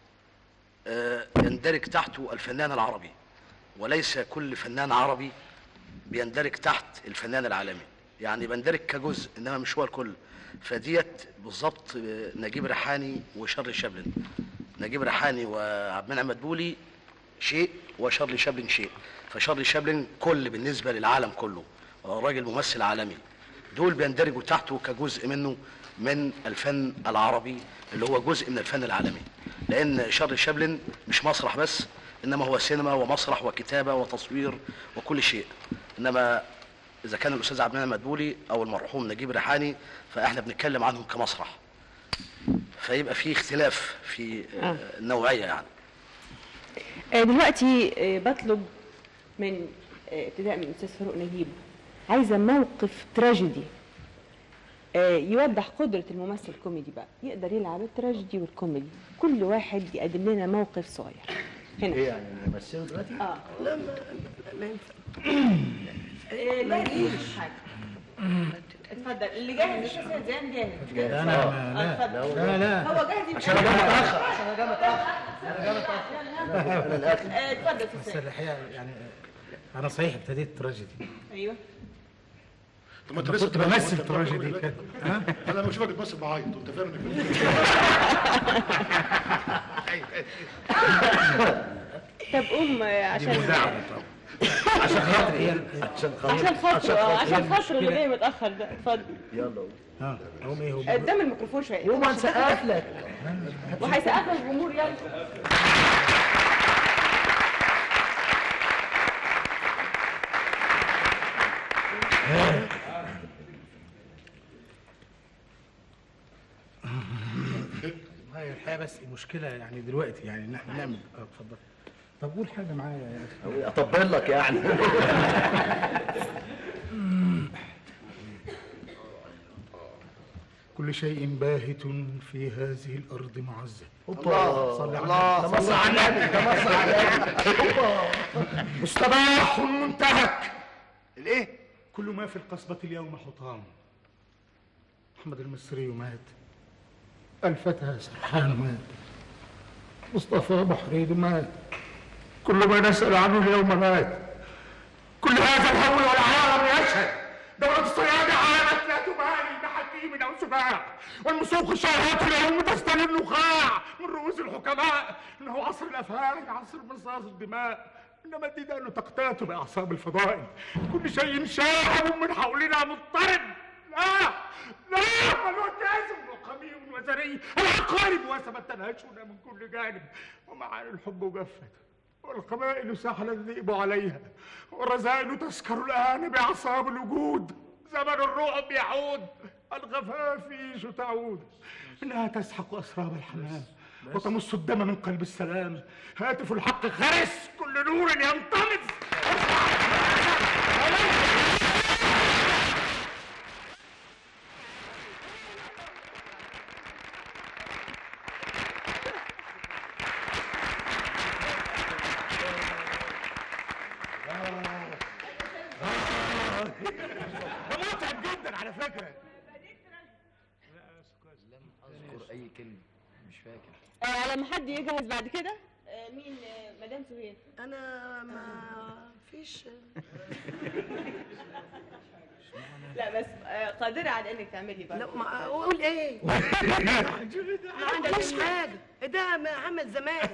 يندرج تحته الفنان العربي، وليس كل فنان عربي بيندرج تحت الفنان العالمي، يعني بيندرج كجزء انما مش هو الكل. فديت بالظبط نجيب ريحاني وشارلي شابلن. نجيب ريحاني وعبد المنعم مدبولي شيء، وشارلي شابلن شيء. فشارلي شابلن كل بالنسبه للعالم كله، راجل ممثل عالمي، دول بيندرجوا تحته كجزء منه من الفن العربي اللي هو جزء من الفن العالمي. لان شارلي شابلن مش مسرح بس، انما هو سينما ومسرح وكتابه وتصوير وكل شيء. انما اذا كان الاستاذ عبد المنعم مدبولي او المرحوم نجيب ريحاني فاحنا بنتكلم عنهم كمسرح، فيبقى في اختلاف في آه. النوعيه يعني. دلوقتي بطلب من ابتداء من الاستاذ فاروق نجيب، عايزه موقف تراجيدي يوضح قدره الممثل الكوميدي، بقى يقدر يلعب التراجيدي والكوميدي. كل واحد يقدم لنا موقف صغير هنا. ايه يعني نمثله دلوقتي؟ اه لا ما ما ينفع. لا مفيش حاجه. اتفضل اللي جاهز استاذ زين جاهز. لا لا لا لا لا هو جاهز عشان انا جاي متاخر عشان انا جاي متاخر انا جاي متاخر انا الاخر. اتفضل بس استاذ. الحقيقه يعني انا صحيح ابتديت تراجيدي. ايوه. طب ما انت أنا لسه كنت بمثل تراجيدي كده. ها؟ انا لما اشوفك بتمثل بعيط وانت فاهم انك طب قوم عشان عشان خاطر ايه؟ عشان عشان خاطر عشان خاطر اللي جاي متاخر ده. اتفضل. يلا قوم. ها قوم ايه هو؟ قدام الميكروفون شويه. قوم هنسقف لك. وهيسقف لك الجمهور. يلا. هاي الحقيقه بس المشكله يعني دلوقتي يعني ان احنا نعمل اه اتفضل. طب قول حاجه معايا يا اخي. اطبل لك يعني. كل شيء باهت في هذه الارض معزه. الله صلي على الله النبي. صل على النبي كما صل على النبي. مستباح منتهك. الايه؟ كل ما في القصبة اليوم حطام. محمد المصري مات، الفتى سرحان مات، مصطفى بحريد مات، كل ما نسأل عنه اليوم مات. كل هذا الهول والعالم يشهد. دولة الصيادة عانت لا تبالي بحكيم أو سباع، والمسوق الشارعات اليوم تستل النخاع من رؤوس الحكماء. إنه عصر الأفهام، عصر مصاص الدماء، إنما الديدان تقتات بأعصاب الفضائل. كل شيء شاحب من حولنا مضطرب. لا لا، بل وتازم وقميء وزري. العقارب وثبت تنهشنا من كل جانب، ومعاني الحب جفت، والقبائل سحل الذئب عليها، والرذائل تسكر الآن بأعصاب الوجود. زمن الرعب يعود، الغفافيش تعود. إنها تسحق أسراب الحمام وتمص الدم من قلب السلام. هاتف الحق خرس، كل نور ينطمس. متعب جدا على فكرة. لم اذكر اي كلمه، مش فاكر. آه لما حد يجهز بعد كده. آه مين؟ آه مدام سهير. انا ما فيش. لا بس آه قادره على انك تعملي بقى. لا ما اقول ايه؟ ما عندناش حاجه، ده عمل زمان.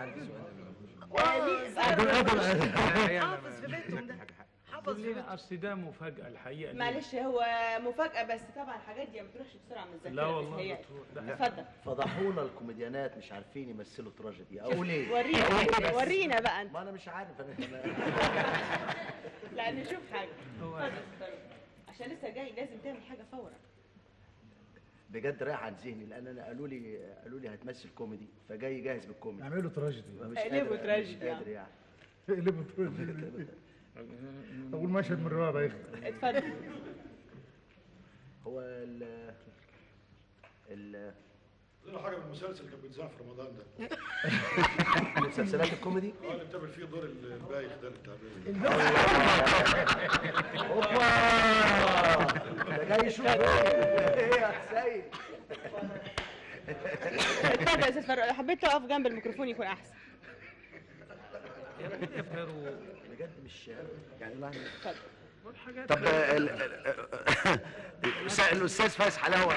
حافظ في بيتهم ده. حافظ في بيتهم. اصل ده مفاجاه الحقيقه. معلش هو مفاجاه، بس طبعا الحاجات دي ما بتروحش بسرعه من الذاكره. لا والله بتروح. اتفضل. فضحونا الكوميديانات مش عارفين يمثلوا تراجيدي. اقول ايه؟ ورينا ورينا بقى انت. ما انا مش عارف انا. لا نشوف حاجه. اتفضل عشان لسه جاي، لازم تعمل حاجه فورا. بجد رايح عن ذهني، لان انا قالوا لي قالوا لي هتمثل كوميدي، فجاي جاهز بالكوميدي. اعملوا تراجيدي. مش اقلبوا قادر- تراجيدي مش قادر يعني. اقلبوا تراجيدي. اول مشهد من الرعب يا اخي. اتفضل. هو ال ال له حاجه من المسلسل كان بيتذاع في رمضان ده. المسلسلات الكوميدي؟ اه اللي بتعمل فيه دور البايخ ده التعبان. اوبا ده جاي يشوف ايه يا سيد. اتفضل يا استاذ فاروق، لو حبيت تقف جنب الميكروفون يكون احسن. بجد مش يعني الواحد اتفضل. طب ال- ال- الاستاذ فايز حلاوه.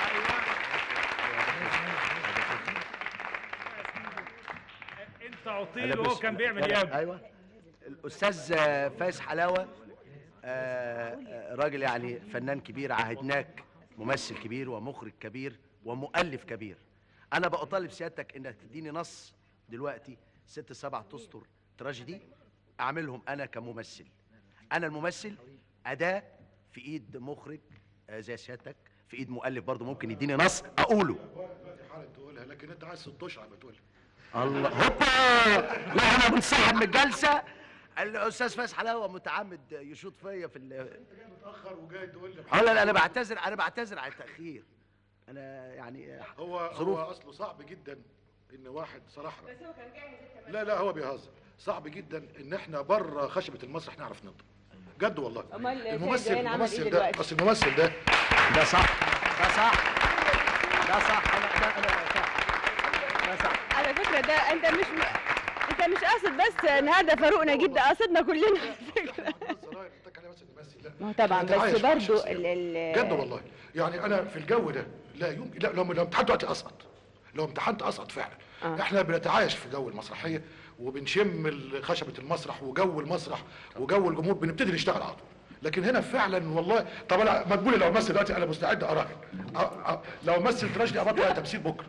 انت عطيل وهو كان بيعمل ياب. ايوه الاستاذ فايز حلاوه آه، آه، راجل يعني فنان كبير، عهدناك ممثل كبير ومخرج كبير ومؤلف كبير. انا بطالب سيادتك انك تديني نص دلوقتي ست سبع اسطر تراجيدي اعملهم انا كممثل. انا الممثل اداه في ايد مخرج آه، زي سيادتك، في ايد مؤلف برضه ممكن يديني نص اقوله. دلوقتي حالا تقولها، لكن انت عايز ست اشهر بتقولها. الله هوبا، لا انا بنسحب من الجلسه. الاستاذ فايز حلاوه متعمد يشوط فيا في ال انت جاي متاخر وجاي تقول لي اه لا لا انا بعتذر، انا بعتذر على التاخير. انا يعني هو ظروف. هو اصله صعب جدا ان واحد صراحه، لا لا هو بيهزر، صعب جدا ان احنا بره خشبه المسرح نعرف ننطق جد والله. امال سيد الممثل زين عمل ايه الممثل ده دلوقتي؟ اصل الممثل ده ده صح ده صح ده صح انا ده انا صح ده صح. على فكره ده انت مش م... انت مش قاصد بس ان هذا فاروق نجيب، ده قاصدنا كلنا على فكره. ما هو طبعا بس برضه ال ال جد والله يعني انا في الجو ده لا يمكن، لا لو لو امتحنت دلوقتي اسقط، لو امتحنت اسقط فعلا. آه. احنا بنتعايش في جو المسرحيه وبنشم ال- خشبه المسرح وجو المسرح وجو الجمهور، بنبتدي نشتغل على طول. لكن هنا فعلا والله، طب انا ما تقولي لو امثل دلوقتي انا مستعد اراهن، أ- أ- لو امثل تراجيدي ابطل تمثيل بكره.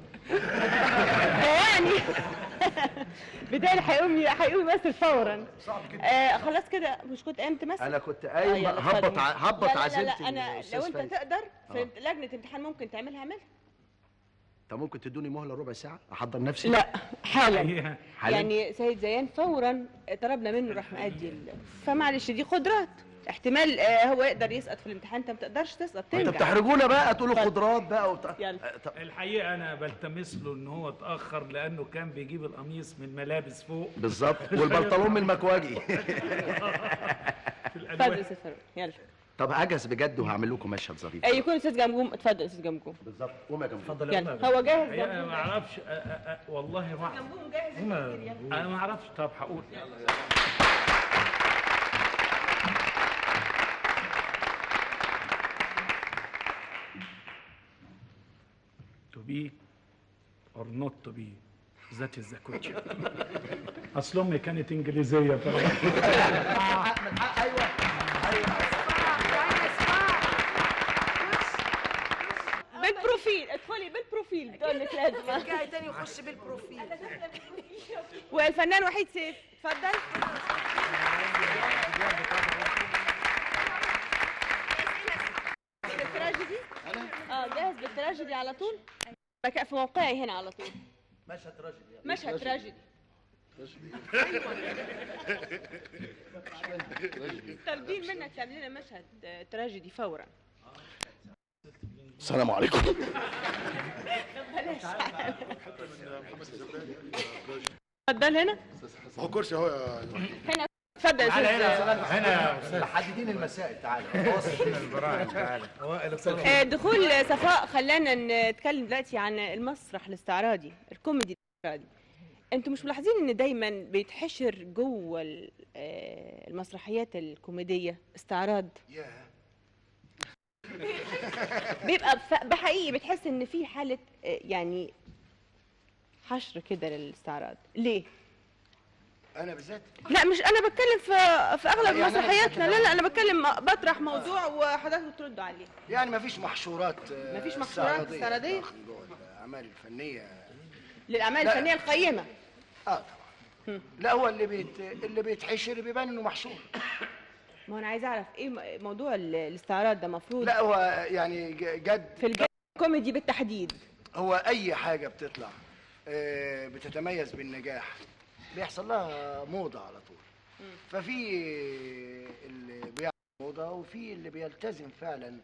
يعني بالتالي هيقوم هيقوم يمثل فورا. صعب جدا. آه خلاص كده، مش كنت قايم تمثل؟ انا كنت آه، قايم يلا هبط اتفضل. ع- هبط لا لا لا, عزيمتي لا انا الأستاذ لو انت فايز. تقدر في آه. لجنه امتحان ممكن تعملها اعملها. طب ممكن تدوني مهله ربع ساعه احضر نفسي؟ لا حالا. حالا؟ يعني سيد زيان فورا طلبنا منه راح مأدي ال- فمعلش دي قدرات، احتمال آه، هو يقدر يسقط في الامتحان، انت ما تقدرش تسقط انت تنجح. بتحرجونا بقى تقولوا اتفضل. خضروات بقى وبتاع. يلا. الحقيقه انا بلتمس له ان هو اتاخر لانه كان بيجيب القميص من ملابس فوق. بالظبط، والبنطلون من المكواجي. اتفضل يا استاذ فاروق يلا. طب اجهز بجد وهعمل لكم مشهد ظريف. آه، يكون استاذ جمجوم. اتفضل يا استاذ جمجوم. بالظبط. قوم يا جمجوم. اتفضل يلا هو جاهز. الحقيقة انا ما اعرفش أ- أ- أ- والله ما جمجوم جاهز. انا ما اعرفش. طب هقول to be or not to be that is the question. اصل امي كانت انجليزيه ف ايوه بالبروفيل ادخلي بالبروفيل بتقول لك لازم. ارجعي تاني وخش بالبروفيل. والفنان وحيد سيف اتفضل. بالتراجيدي؟ اه جاهز بالتراجيدي على طول؟ بك- في موقعي هنا على طول. مشهد تراجيدي. مشهد تراجيدي. طالبين منك تعمل لنا مشهد آه، تراجيدي فورا. السلام عليكم. بلاش. اتفضل هنا. هو كرسي اهو يا هنا اتفضل يا تعالى هنا يا استاذ. استاذ هنا محددين المسائل. تعالى آه، دخول صفاء خلانا نتكلم دلوقتي عن المسرح الاستعراضي، الكوميدي الاستعراضي. انتوا مش ملاحظين ان دايما بيتحشر جوه ال- آه، المسرحيات الكوميديه استعراض؟ بيبقى ف- بحقيقي بتحس ان في حاله آه، يعني حشر كده للاستعراض. ليه؟ انا بالذات لا مش انا بتكلم في في اغلب يعني أنا مسرحياتنا. بتكلم- لا لا انا بتكلم بطرح موضوع وحضرتك بتردوا عليه. يعني مفيش محشورات آه، مفيش محشورات استعراضية؟ داخل جوه الاعمال الفنيه. للاعمال لا. الفنيه القيمه. اه طبعا. لا هو اللي بيت اللي بيتحشر بيبان انه محشور. ما انا عايزه اعرف ايه م- موضوع ال- الاستعراض ده مفروض لا هو يعني ج- جد في الجد كوميدي بالتحديد؟ هو اي حاجه بتطلع آه، بتتميز بالنجاح بيحصل لها موضه على طول. ففي اللي بيعمل موضه وفي اللي بيلتزم فعلا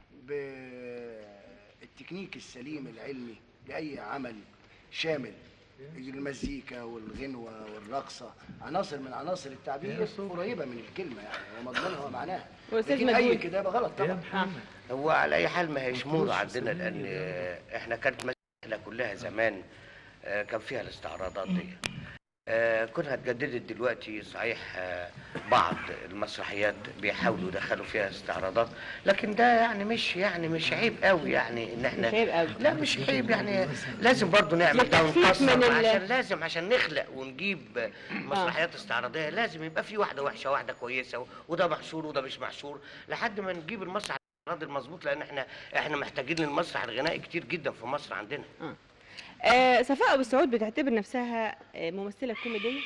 بالتكنيك السليم العلمي لاي عمل شامل. المزيكا والغنوه والرقصه عناصر من عناصر التعبير قريبه من الكلمه يعني ومضمونها ومعناها، لكن اي كتابه غلط طبعا. هو على اي حال ما هيش موضه عندنا، لان احنا كانت مسألة كلها زمان آه، كان فيها الاستعراضات دي. آه، كونها اتجددت دلوقتي صحيح. آه، بعض المسرحيات بيحاولوا يدخلوا فيها استعراضات، لكن ده يعني مش يعني مش عيب قوي يعني ان احنا مش عيب قوي. لا مش عيب يعني لازم برضو نعمل ده ونكسر عشان لازم عشان نخلق ونجيب مسرحيات استعراضيه لازم يبقى في واحده وحشه واحده كويسه وده محشور وده مش محشور لحد ما نجيب المسرح الاستعراضي المظبوط، لان احنا احنا محتاجين المسرح الغنائي كتير جدا في مصر عندنا. آه. آه صفاء ابو السعود بتعتبر نفسها آه ممثله كوميديه؟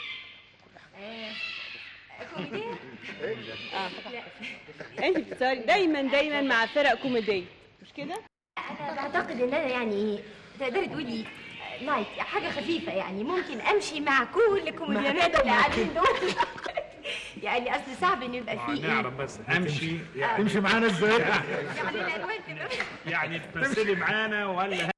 كوميديه؟ اه انت بتتصوري دايما دايما مع فرق كوميديه مش كده؟ انا بعتقد ان انا يعني ايه تقدري تقولي لايت حاجه خفيفه، يعني ممكن امشي مع كل الكوميديانات اللي قاعدين دول. يعني اصل صعب ان يبقى فيه نعرف بس امشي يعني تمشي معانا ازاي؟ يعني الالوان كده يعني تمثلي معانا ولا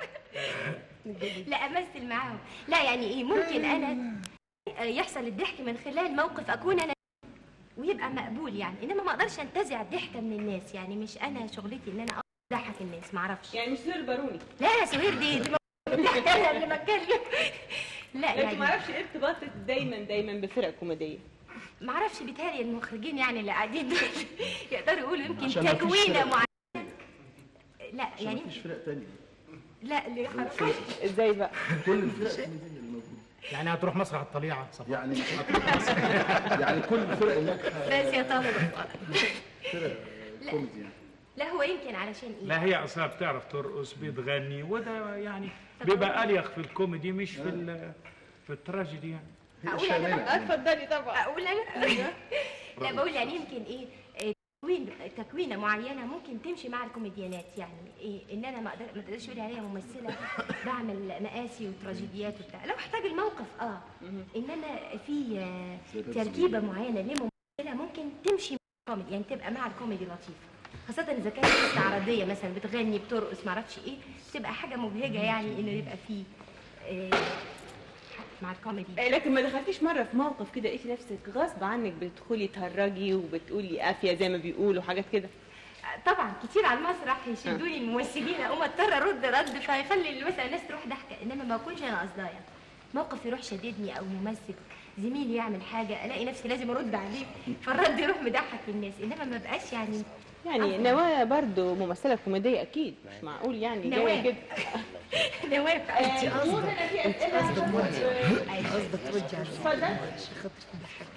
لا امثل معاهم. لا يعني ايه ممكن انا يحصل الضحك من خلال موقف اكون انا ويبقى مقبول يعني، انما ما اقدرش انتزع الضحكه من الناس، يعني مش انا شغلتي ان انا اضحك الناس ما اعرفش. يعني مش سهير باروني؟ لا سهير دي دي بتحكي انا قبل ما اتكلم. لا يعني يعني ما اعرفش ايه ارتباطك دايما دايما بفرق كوميديه؟ ما اعرفش بيتهيألي المخرجين يعني اللي قاعدين دول يقدروا يقولوا يمكن عشان مفيش تكوينه فرق. معينه. لا عشان يعني مفيش فرق تانية. لا اللي حركات ازاي بقى؟ كل الفرق الكوميدية اللي موجودة. يعني هتروح مسرح الطليعه صفا. يعني يعني كل الفرق الناجحه بس يا طالب فرق كوميدي يعني. لا هو يمكن علشان ايه؟ لا هي اصلا بتعرف ترقص بتغني وده يعني بيبقى اليق في الكوميدي مش في ال- في التراجيدي يعني. اقول انا بقى اتفضلي طبعا. اقول انا لا بقول يعني يمكن ايه إيه، تكوين تكوينه معينه ممكن تمشي مع الكوميديانات، يعني ايه ان انا ما اقدر ما تقدرش تقولي عليها ممثله بعمل مقاسي وتراجيديات وبتاع، لو احتاج الموقف اه انما في آه، تركيبه معينه لممثله ممكن تمشي مع الكوميدي، يعني تبقى مع الكوميدي لطيفه، خاصة إذا كانت استعراضية مثلا بتغني بترقص معرفش إيه، بتبقى حاجة مبهجة يعني إنه يبقى فيه إيه مع الكوميدي. إيه، لكن ما دخلتيش مره في موقف كده لقيتي نفسك غصب عنك بتدخلي تهرجي وبتقولي قافيه زي ما بيقولوا حاجات كده؟ طبعا كتير على المسرح يشدوني الممثلين اقوم اضطر ارد رد فيخلي مثلا الناس تروح ضحكه، انما ما اكونش انا قصدها يعني. موقف يروح شددني او ممثل زميلي يعمل حاجه الاقي نفسي لازم ارد عليه فالرد يروح مضحك الناس، انما ما بقاش يعني يعني نواه برضو ممثله كوميديه اكيد مش معقول يعني جايه كده. نواه انت قصدك في اسئله قصدك ترجع اتفضل. عشان خاطر تضحك.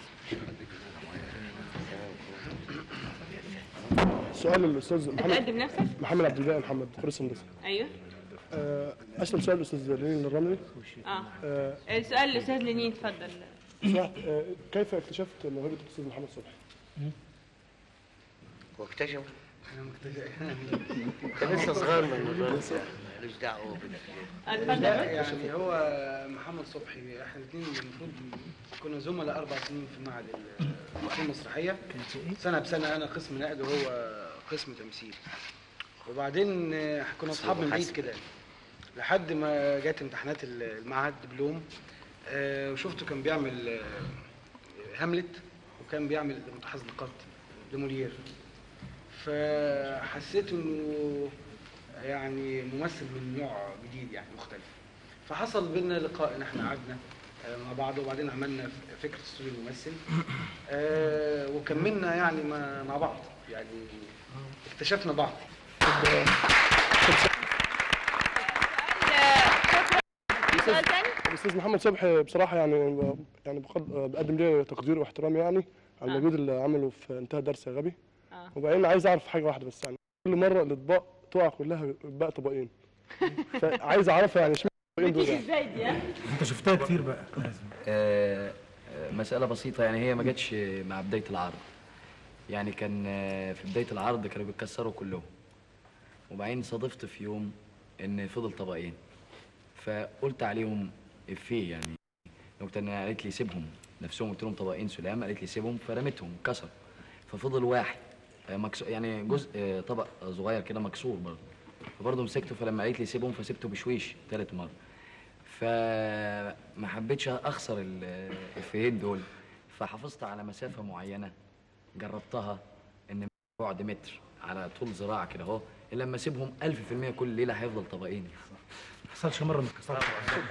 سؤال الاستاذ محمد تقدم نفسك. محمد عبد الباقي محمد خريص هندسه. ايوه. آه، اسال سؤال الاستاذ لينين الرملي. اه آه، السؤال الاستاذ لينين اتفضل. سمعت آه، كيف اكتشفت موهبه الاستاذ محمد صبحي؟ واكتشف كان لسه صغير من الموضوع. مالوش دعوه لا يعني هو محمد صبحي احنا الاثنين المفروض كنا زملاء اربع سنين في معهد الفنون المسرحيه، سنه بسنه انا قسم نقد وهو قسم تمثيل، وبعدين كنا اصحاب من بعيد كده لحد ما جت امتحانات المعهد دبلوم، آه، وشفته كان بيعمل آه، هاملت وكان بيعمل متحزلقات لموليير، فحسيت انه يعني ممثل من نوع جديد يعني مختلف، فحصل بينا لقاء ان احنا قعدنا آه، مع بعض وبعدين عملنا فكره استوديو الممثل آه، وكملنا يعني مع مع بعض يعني اكتشفنا بعض. الاستاذ محمد صبحي بصراحه يعني يعني بقدم له تقدير واحترام يعني على المجهود اللي عمله في انتهى درس يا غبي. آه. وبعدين عايز اعرف حاجه واحده بس، يعني كل مره الاطباق تقع كلها باقي طبقين، فعايز اعرفها يعني اشمعنى الطبقين دول يعني. ازاي دي يعني؟ انت شفتها كتير بقى. آه، آه، مسألة بسيطة يعني، هي ما جاتش مع بداية العرض. يعني كان آه، في بداية العرض كانوا بيتكسروا كلهم، وبعدين صادفت في يوم ان فضل طبقين، فقلت عليهم افيه يعني نكته، ان قالت لي سيبهم نفسهم، قلت لهم طبقين سلام، قالت لي سيبهم فرمتهم كسر، ففضل واحد مكسور يعني جزء طبق صغير كده مكسور برضه، فبرضه مسكته، فلما قالت لي سيبهم فسبته بشويش تالت مره، فما حبيتش اخسر الافيهين دول، فحافظت على مسافه معينه جربتها ان بعد متر على طول ذراع كده اهو، الا لما اسيبهم ألف في المية كل ليله هيفضل طبقين. ما حصلش مره انك كسرت.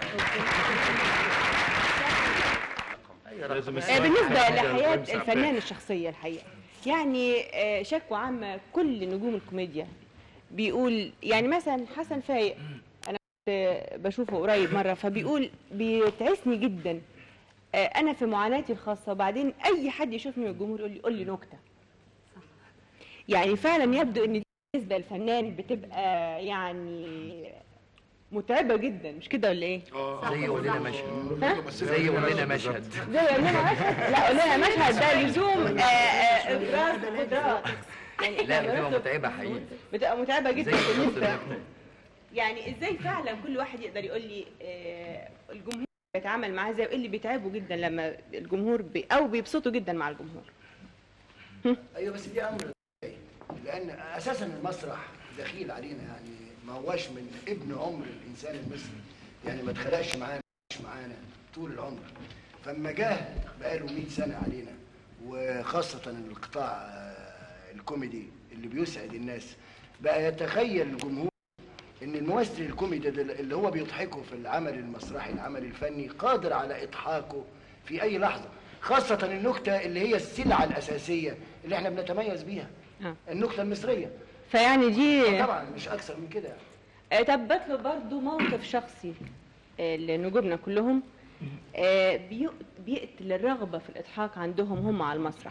بالنسبه لحياه الفنان الشخصيه الحقيقه يعني شكوى عامه كل نجوم الكوميديا بيقول، يعني مثلا حسن فايق انا كنت بشوفه قريب مره، فبيقول بيتعسني جدا انا في معاناتي الخاصه، وبعدين اي حد يشوفني من الجمهور يقول لي قول لي نكته. يعني فعلا يبدو ان دي بالنسبه للفنان بتبقى يعني متعبه جدا، مش كده ولا ايه؟ اه زي قول لنا مشهد، زي قول لنا مشهد، زي قول لنا مشهد، لا قول لنا مشهد ده لزوم ابراز قدرات يعني. لا بتبقى متعبه حقيقي، بتبقى متعبه جدا بالنسبه يعني ازاي فعلا كل واحد يقدر يقول لي آه الجمهور بيتعامل معاه ازاي، وايه اللي بيتعبه جدا لما الجمهور بي او بيبسطه جدا مع الجمهور. ايوه بس دي امر لان اساسا المسرح دخيل علينا، يعني ما هواش من ابن عمر الانسان المصري، يعني ما اتخلقش معانا مش معانا طول العمر، فاما جه بقاله مئة سنه علينا، وخاصه القطاع الكوميدي اللي بيسعد الناس بقى يتخيل الجمهور ان الممثل الكوميدي اللي هو بيضحكه في العمل المسرحي العمل الفني قادر على اضحاكه في اي لحظه، خاصه النكته اللي هي السلعه الاساسيه اللي احنا بنتميز بيها، النكته المصريه. فيعني دي طبعا مش اكثر من كده. آه طب بطلب برضه موقف شخصي آه لنجومنا كلهم آه بيقتل الرغبه في الاضحاك عندهم هم على المسرح.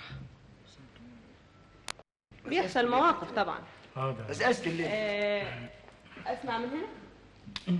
بيحصل مواقف طبعا. اه ده بس اسف الليل. آه اسمع من هنا.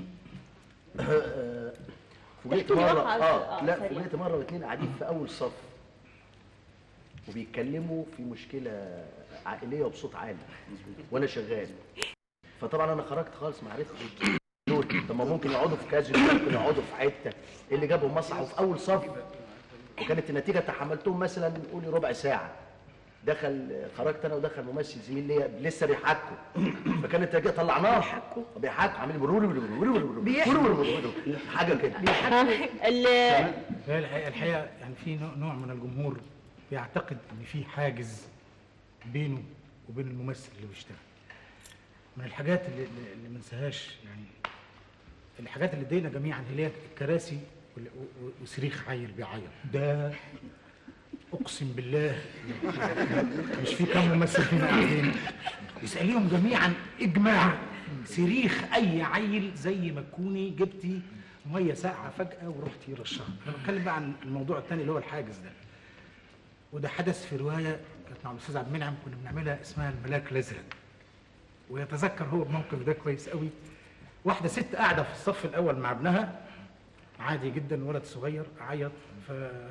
فوجئت مره اه لا فوجئت مره واثنين قاعدين في اول صف وبيتكلموا في مشكله عائليه وبصوت عالي وانا شغال، فطبعا انا خرجت خالص ما عرفتش دول، طب ما ممكن يقعدوا في كازينو، ممكن يقعدوا في حته، ايه اللي جابهم مسرح وفي اول صف، وكانت النتيجه تحملتهم مثلا قولي ربع ساعه، دخل خرجت انا ودخل ممثل زميل ليا لسه بيحكوا، فكانت النتيجه طلعناه بيحكوا بيحكوا عاملين بروري حاجه كده بيحكوا. الحقيقه الحقيقه يعني في نوع من الجمهور بيعتقد ان في حاجز بينه وبين الممثل اللي بيشتغل. من الحاجات اللي اللي ما ننساهاش يعني الحاجات اللي تضايقنا جميعا هي الكراسي وصريخ عيل بيعيط ده، اقسم بالله مش في كم ممثل فينا قاعدين اساليهم جميعا اجماع صريخ اي عيل زي ما تكوني جبتي ميه ساقعه فجاه ورحتي رشها. انا بتكلم بقى عن الموضوع الثاني اللي هو الحاجز ده، وده حدث في روايه كانت مع الاستاذ عبد المنعم كنا بنعملها اسمها الملاك الازرق، ويتذكر هو الموقف ده كويس قوي. واحده ست قاعده في الصف الاول مع ابنها عادي جدا، ولد صغير عيط ف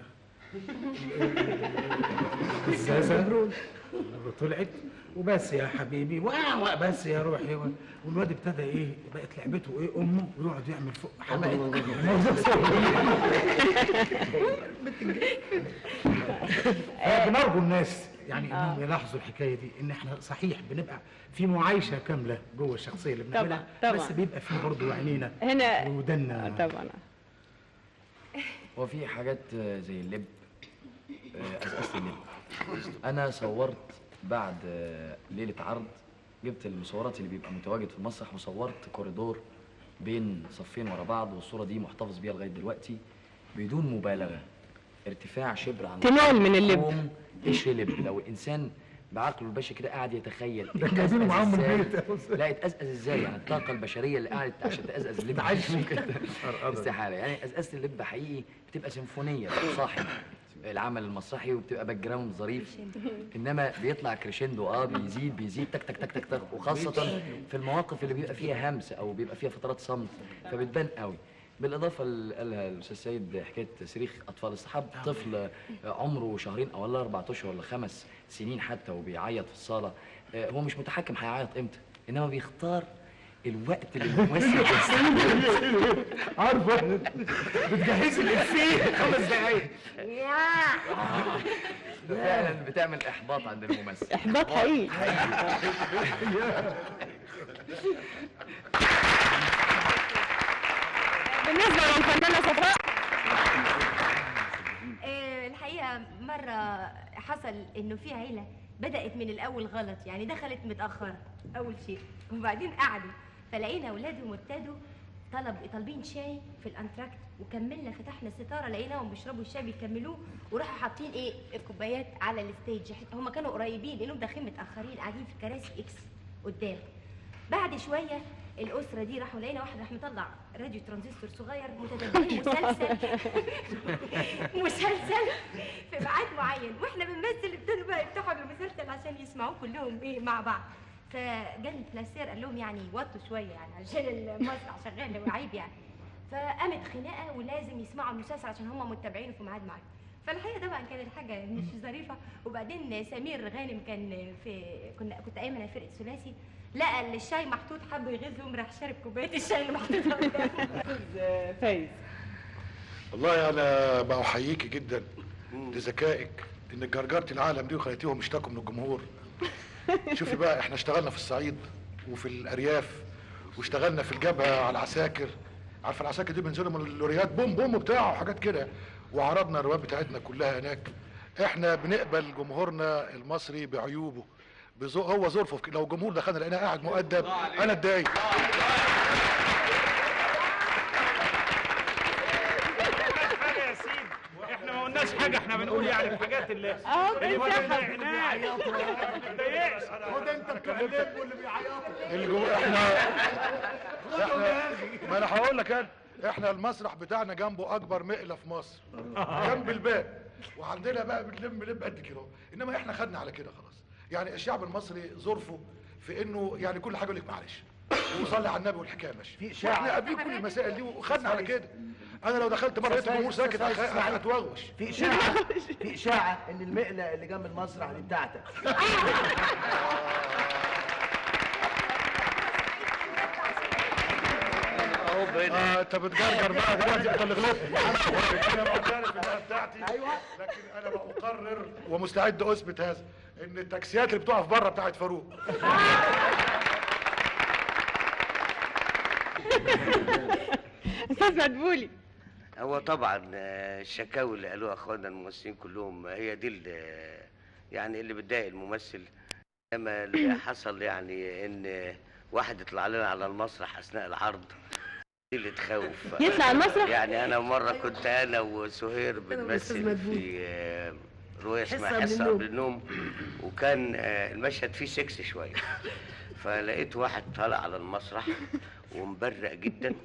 الزازه طلعت وبس يا حبيبي بس يا روحي، والواد ابتدى ايه بقت لعبته ايه امه ويقعد يعمل فوق حماقه. بنرجو الناس يعني انهم يلاحظوا الحكايه دي، ان احنا صحيح بنبقى في معايشه كامله جوه الشخصيه اللي بنعملها، بس بيبقى في برضه عينينا هنا ودنا طبعا. وفي حاجات زي اللب، أساس اللب. أنا صورت بعد ليلة عرض، جبت المصورات اللي بيبقى متواجد في المسرح وصورت كوريدور بين صفين ورا بعض، والصورة دي محتفظ بيها لغاية دلوقتي بدون مبالغة، ارتفاع شبر عن تنال من اللب، قشر لب. لو الإنسان بعقله البشري كده قاعد يتخيل ده جايبينه معاهم من البيت، لا يتأزأز ازاي يعني الطاقة البشرية اللي قعدت عشان تأزأز اللب ممكن استحالة. يعني أزأزة اللب حقيقي بتبقى سيمفونية صاحب العمل المسرحي، وبتبقى باك جراوند ظريف، انما بيطلع كريشندو اه بيزيد بيزيد تك تك تك تك تك، وخاصة في المواقف اللي بيبقى فيها همس او بيبقى فيها فترات صمت فبتبان قوي. بالاضافه اللي قالها الاستاذ سيد حكايه صريخ اطفال الصحاب، طفل عمره شهرين او اربع اشهر ولا خمس سنين حتى وبيعيط في الصاله، هو مش متحكم هيعيط امتى، انما بيختار الوقت اللي الممثل بيستعمله. عارفه بتجهزي الافيه خمس دقايق. فعلا بتعمل احباط عند الممثل. احباط حقيقي. بالنسبه للفنانه صفاء، آه، الحقيقه مره حصل انه في عيله بدات من الاول غلط، يعني دخلت متاخره اول شيء، وبعدين قعدوا فلقينا اولادهم ابتدوا طلب طالبين شاي في الانتراكت، وكملنا فتحنا الستاره لقيناهم بيشربوا الشاي بيكملوه، وراحوا حاطين ايه الكوبايات على الستيج. هم كانوا قريبين لانهم داخلين متاخرين قاعدين في كراسي اكس قدام. بعد شويه الاسره دي راحوا لقينا واحد راح مطلع راديو ترانزستور صغير متدبرين مسلسل مسلسل في ميعاد معين، واحنا بنمثل ابتدوا بقى يفتحوا المسلسل عشان يسمعوه كلهم ايه مع بعض. فجال الفلاسير قال لهم يعني وطوا شويه يعني عشان المسرح شغال وعيب يعني. فقامت خناقه ولازم يسمعوا المسلسل عشان هم متابعينه في ميعاد معين. فالحقيقه طبعا كانت حاجه مش ظريفه. وبعدين سمير غانم كان في كنا كنت قايمه انا فرقه ثلاثي، لقى الشاي محطوط حب يغزهم راح شارب كوبايه الشاي اللي محطوطه قدامه. فايز والله انا بحييكي جدا لذكائك انك جرجرتي العالم دي وخليتيهم يشتكوا من الجمهور. شوفي بقى، احنا اشتغلنا في الصعيد وفي الارياف واشتغلنا في الجبهه على العساكر. عارفه العساكر دي بينزلوا من اللوريات بوم بوم وبتاع وحاجات كده، وعرضنا الروايات بتاعتنا كلها هناك. احنا بنقبل جمهورنا المصري بعيوبه، بزو هو ظرفه. لو الجمهور دخلنا لقيناه قاعد مؤدب انا اتضايق. احنا ما قلناش حاجه، احنا بنقول يعني الحاجات اللي اللي ما بيضايقناش. ما تضايقش. خد انت الكلام واللي بيعيطوا. احنا احنا ما انا هقول لك انا، احنا المسرح بتاعنا جنبه اكبر مقله في مصر جنب الباب، وعندنا بقى بنلم لب قد كده، انما احنا خدنا على كده خلاص. يعني الشعب المصري ظرفه في انه يعني كل حاجه يقول لك معلش وصلي على النبي والحكايه ماشيه. احنا قابلين كل المسائل دي وخدنا على كده. انا لو دخلت مره لقيت الجمهور ساكت هتوغوش. في اشاعه في اشاعه ان المقله اللي جنب المسرح دي بتاعتك. اه انت بتجرجر بقى دلوقتي، انت اللي غلطت. انا معترف انها بتاعتي، لكن انا بقرر ومستعد اثبت هذا ان التاكسيات اللي بتقف بره بتاعت فاروق. استاذ مدبولي، هو طبعا الشكاوي اللي قالوها اخواننا الممثلين كلهم هي دي اللي يعني اللي بتضايق الممثل. انما اللي حصل يعني ان واحد يطلع لنا على المسرح اثناء العرض دي اللي تخوف. يطلع المسرح؟ يعني انا مره كنت انا وسهير بنمثل في روايه اسمها حصه قبل النوم، وكان المشهد فيه سكس شويه، فلقيت واحد طالع على المسرح ومبرق جدا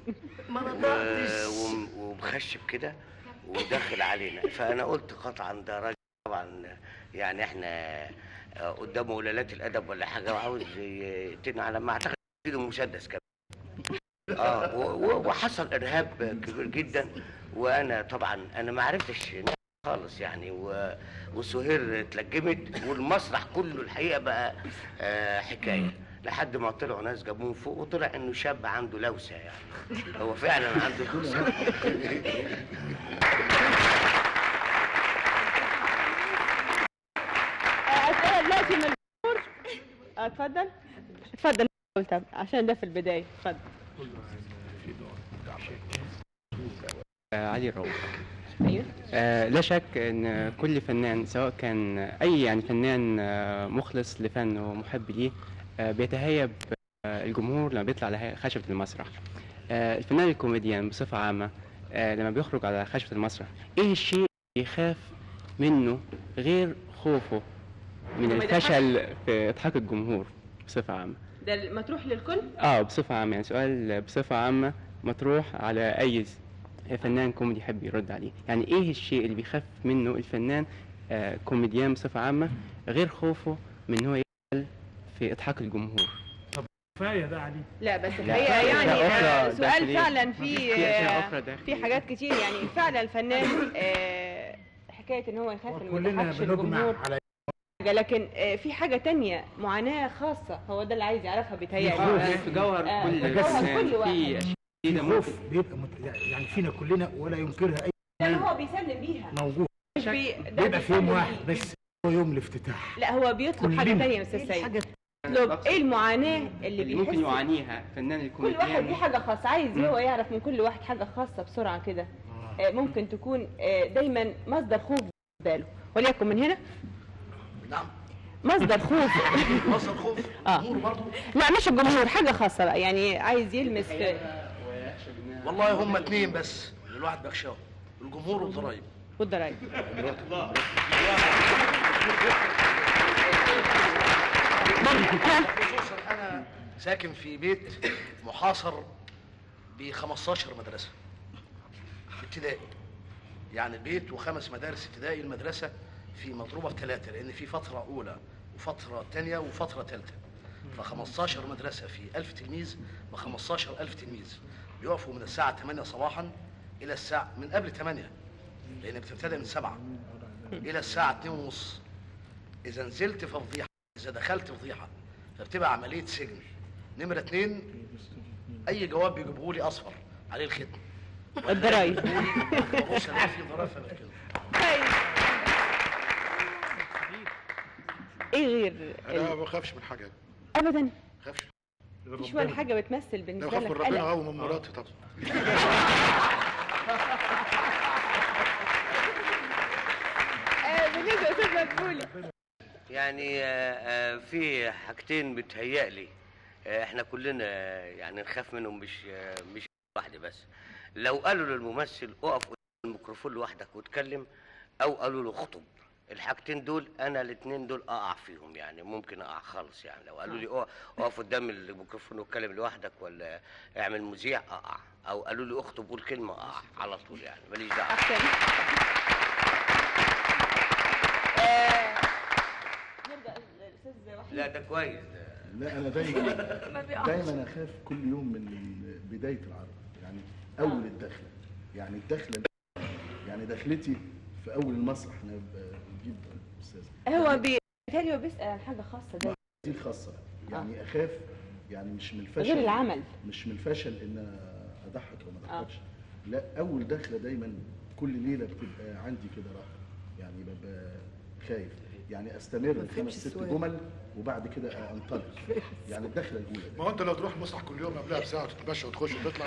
ومخشب كده وداخل علينا، فانا قلت قطعا ده راجل طبعا يعني احنا قدامه قلالات الادب ولا حاجه وعاوز يقتلنا، على ما اعتقد ايده مسدس كمان. اه وحصل ارهاب كبير جدا، وانا طبعا انا ما عرفتش خالص يعني، وسهير اتلجمت والمسرح كله الحقيقه بقى آه حكايه، لحد ما طلعوا ناس جابوه فوق وطلع انه شاب عنده لوسه، يعني هو فعلا عنده لوسه. اسئله دلوقتي من الجمهور. اتفضل اتفضل قلت عشان ده في البدايه. اتفضل. آه علي الروح. ايوه. آه لا شك ان كل فنان سواء كان اي يعني فنان آه مخلص لفنه ومحب ليه آه بيتهيب آه الجمهور لما بيطلع على خشبة المسرح. آه الفنان الكوميديان بصفة عامة آه لما بيخرج على خشبة المسرح ايه الشيء اللي يخاف منه غير خوفه من الفشل في اضحاك الجمهور بصفة عامة؟ ده مطروح للكل؟ اه بصفة عامة، يعني سؤال بصفة عامة مطروح على اي فنان كوميدي يحب يرد عليه. يعني ايه الشيء اللي بيخاف منه الفنان آه كوميديان بصفة عامة غير خوفه من هو يفشل في اضحاك الجمهور؟ طب كفايه ده عليه. لا بس الحقيقه يعني سؤال فعلا في في حاجات كتير، يعني فعلا الفنان آه حكايه ان هو يخاف من كلنا يضحكش بنجمع الجمهور. على لكن آه، في حاجة تانية معاناة خاصة، هو ده اللي عايز يعرفها بيتهيألي. في جوهر آه، كل جوهر فنان كل واحد. في أشياء جديدة خوف ممكن بيبقى مت... يعني فينا كلنا ولا ينكرها اي لأن هو بيسلم بيها موجود. مش بي... ده بيبقى في يوم بيسلم واحد بيه. بس هو يوم الافتتاح. لا هو بيطلب حاجة كلنا. تانية يا أستاذ سيد. يطلب إيه المعاناة اللي اللي ممكن بيحس يعانيها فنان كل الكوميديان. واحد ليه حاجة خاصة، عايز هو يعرف من كل واحد حاجة خاصة بسرعة كده. آه، ممكن تكون آه، دايما مصدر خوف بالنسبة له، وليكن من هنا. نعم. مصدر خوف. مصدر خوف. اه جمهور برضه. لا مش الجمهور، حاجة خاصة بقى، يعني عايز يلمس في والله هم اتنين بس اللي الواحد بيخشاهم، الجمهور والضرايب. والضرايب. خصوصا انا ساكن في بيت محاصر ب خمستاشر مدرسه ابتدائي، يعني البيت وخمس مدارس ابتدائي. المدرسه في مضروبه في ثلاثه، لان في فتره اولى وفتره ثانيه وفتره ثالثه، ف خمستاشر مدرسه في ألف تلميذ ب خمستاشر ألف تلميذ بيقفوا من الساعه ثمانية صباحا الى الساعه من قبل ثمانية، لان بتبتدئ من سبعة الى الساعه اتنين ونص. اذا نزلت في فضيحه، اذا دخلت في فضيحه، فبتبقى عمليه سجن. نمره اتنين، اي جواب بيجيبه لي اصفر عليه الختم. الضرايب. بص الاقي في ضرايب كده. ايه غير انا ما بخافش من حاجه ابدا؟ بخافش مش ولا حاجة بتمثل بالنسبة بخاف لك من ربنا قلق؟ او من مراتي طبعا. بالنسبة لأستاذ مدبولي يعني آه، آه، في حاجتين بتهيألي آه، احنا كلنا آه، يعني نخاف منهم، مش آه، مش واحده بس. لو قالوا للممثل اقف قدام الميكروفون لوحدك واتكلم، او قالوا له اخطب، الحاجتين دول انا الاثنين دول اقع فيهم، يعني ممكن اقع خالص. يعني لو قالوا لي اقف اقف قدام الميكروفون واتكلم لوحدك ولا اعمل مذيع اقع، او قالوا لي اخطب قول كلمه اقع على طول، يعني ماليش دعوه. لا ده كويس. لا انا دايما دايما اخاف كل يوم من بدايه العرض، يعني اول الدخله، يعني الدخله يعني دخلتي في اول المسرح انا بجيب استاذ هو بيتهيألي هو بيسأل عن حاجة خاصة ده دي خاصه، يعني اخاف يعني مش من الفشل، غير العمل، مش من الفشل ان اضحك او ما اضحكش. لا اول دخله دايما كل ليله بتبقى عندي كده رهبه، يعني ببقى خايف، يعني استمر في خمس ست جمل وبعد كده انطلق، يعني الدخله الاولى. ما هو انت لو تروح مسرح كل يوم قبلها بساعه وتتمشى وتخش وتطلع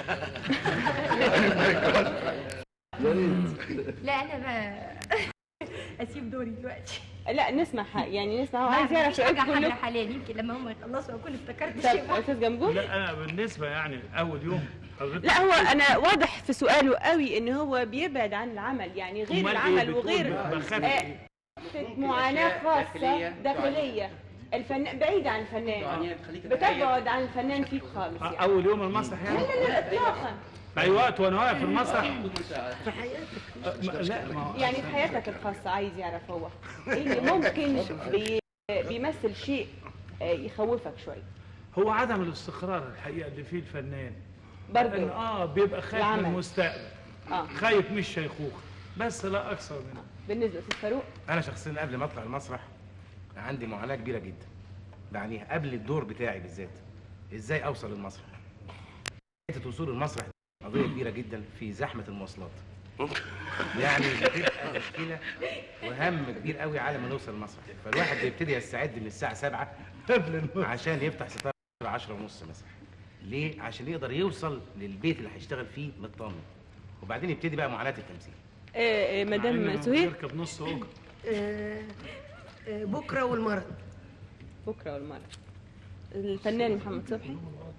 لا انا بقى اسيب دوري دلوقتي. لا نسمع حق. يعني نسمع، هو لا، عايز يعرف مفيش حاجه كله. حاضره حاليا، يمكن لما هم يخلصوا اكون افتكرت طب شيء. استاذ جمجوم؟ لا انا بالنسبه يعني اول يوم لا هو انا واضح في سؤاله قوي ان هو بيبعد عن العمل، يعني غير أمال إيه العمل بتقول وغير بخاف آه، إيه؟ معاناة خاصة داخلية داخلية. الفنان بعيد عن الفنان، بتبعد عن الفنان فيك خالص يعني. اول يوم المسرح يعني؟ لا لا لا اطلاقا. اي وقت وانا واقف في المسرح في حياتك. لا ما يعني في حياتك الخاصة عايز يعرف هو ايه اللي ممكن بي بيمثل شيء آه، يخوفك شوية. هو عدم الاستقرار الحقيقه اللي فيه الفنان برضه إن اه بيبقى خايف من العمل. المستقبل، اه خايف من الشيخوخه بس لا اكثر منه. بالنسبة لأستاذ فاروق؟ انا شخصيا قبل ما اطلع المسرح عندي معاناه كبيره جدا، يعني قبل الدور بتاعي بالذات ازاي اوصل للمسرح. حته وصول المسرح قضيه كبيره جدا في زحمه المواصلات، يعني بتبقى مشكله وهم كبير قوي على ما نوصل المسرح. فالواحد بيبتدي يستعد من الساعه سبعة عشان يفتح ستار عشرة ونص مثلا. ليه؟ عشان يقدر يوصل للبيت اللي هيشتغل فيه مطمن، وبعدين يبتدي بقى معاناه التمثيل. آه، آه، مدام سهير يركب نص اوجه. آه، آه، بكره والمرض. بكره والمرض. الفنان محمد صبحي؟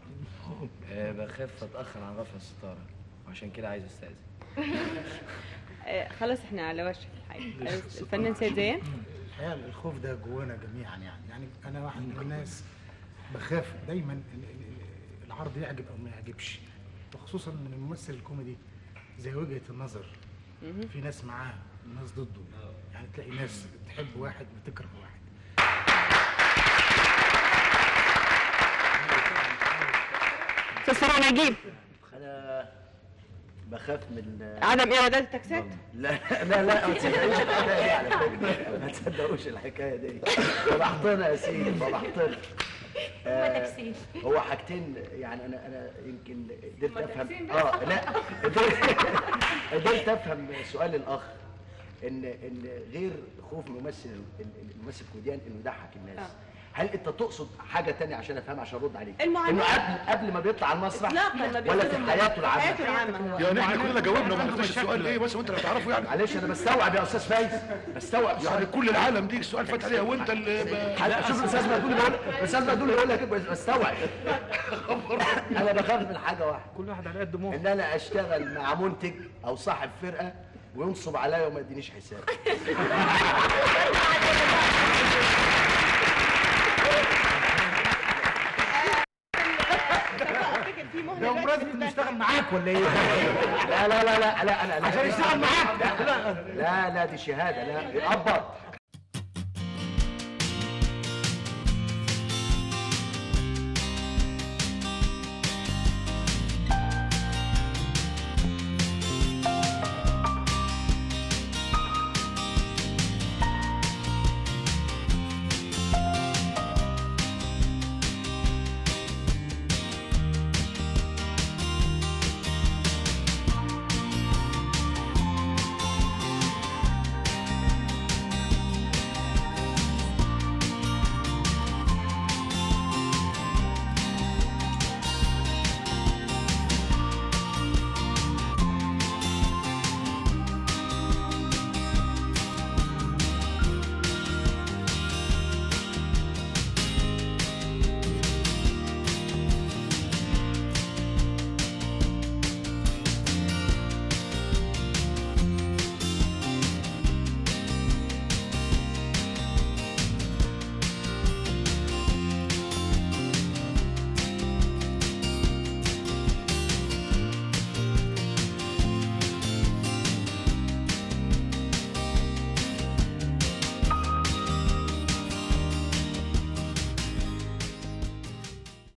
أه بخاف اتاخر عن رفع الستاره، وعشان كده عايز استاذن. آه، خلاص احنا على وشك الحقيقة. الفنان سيد زيان؟ الحقيقه الخوف ده جوانا جميعا، يعني يعني انا واحد من الناس بخاف دايما ال- ال- العرض يعجب او ما يعجبش، وخصوصا من الممثل الكوميدي زي وجهة النظر. في ناس معاه وناس ضده، يعني تلاقي ناس تحب واحد وتكره واحد. استاذ فاروق نجيب؟ انا بخاف من عدم ايرادات التاكسات؟ لا لا لا ما تصدقوش الحكايه دي على فكره، ما تصدقوش الحكايه دي. فضحتنا يا سيدي، فضحتنا. هو تكسير. هو حاجتين يعني انا انا يمكن قدرت افهم اه لا قدرت قدرت افهم سؤال الاخ ان ان غير خوف ممثل الممثل الكوميديان انه يضحك الناس. آه. هل انت تقصد حاجه تانية عشان افهم عشان ارد عليك؟ انه قبل قبل ما بيطلع على المسرح ولا في حياته العامه؟ حياته العامه يعني احنا كلنا جاوبنا، ما ناخدش السؤال ايه بس وانت اللي بتعرفه يعني. معلش انا بستوعب يا استاذ فايز، بستوعب يعني كل العالم دي السؤال فات عليها وانت اللي شوف الاستاذ مدول بيقول الاستاذ مدول يقول لك بستوعب. انا بخاف من حاجه واحده، كل واحد على قد مخه، ان انا اشتغل مع منتج او صاحب فرقه وينصب عليا وما يدينيش حساب. ده مراد بنشتغل معاك ولا ايه؟ لا لا لا لا لا لا عشان يشتغل معاك؟ لا لا دي شهاده، لا قبض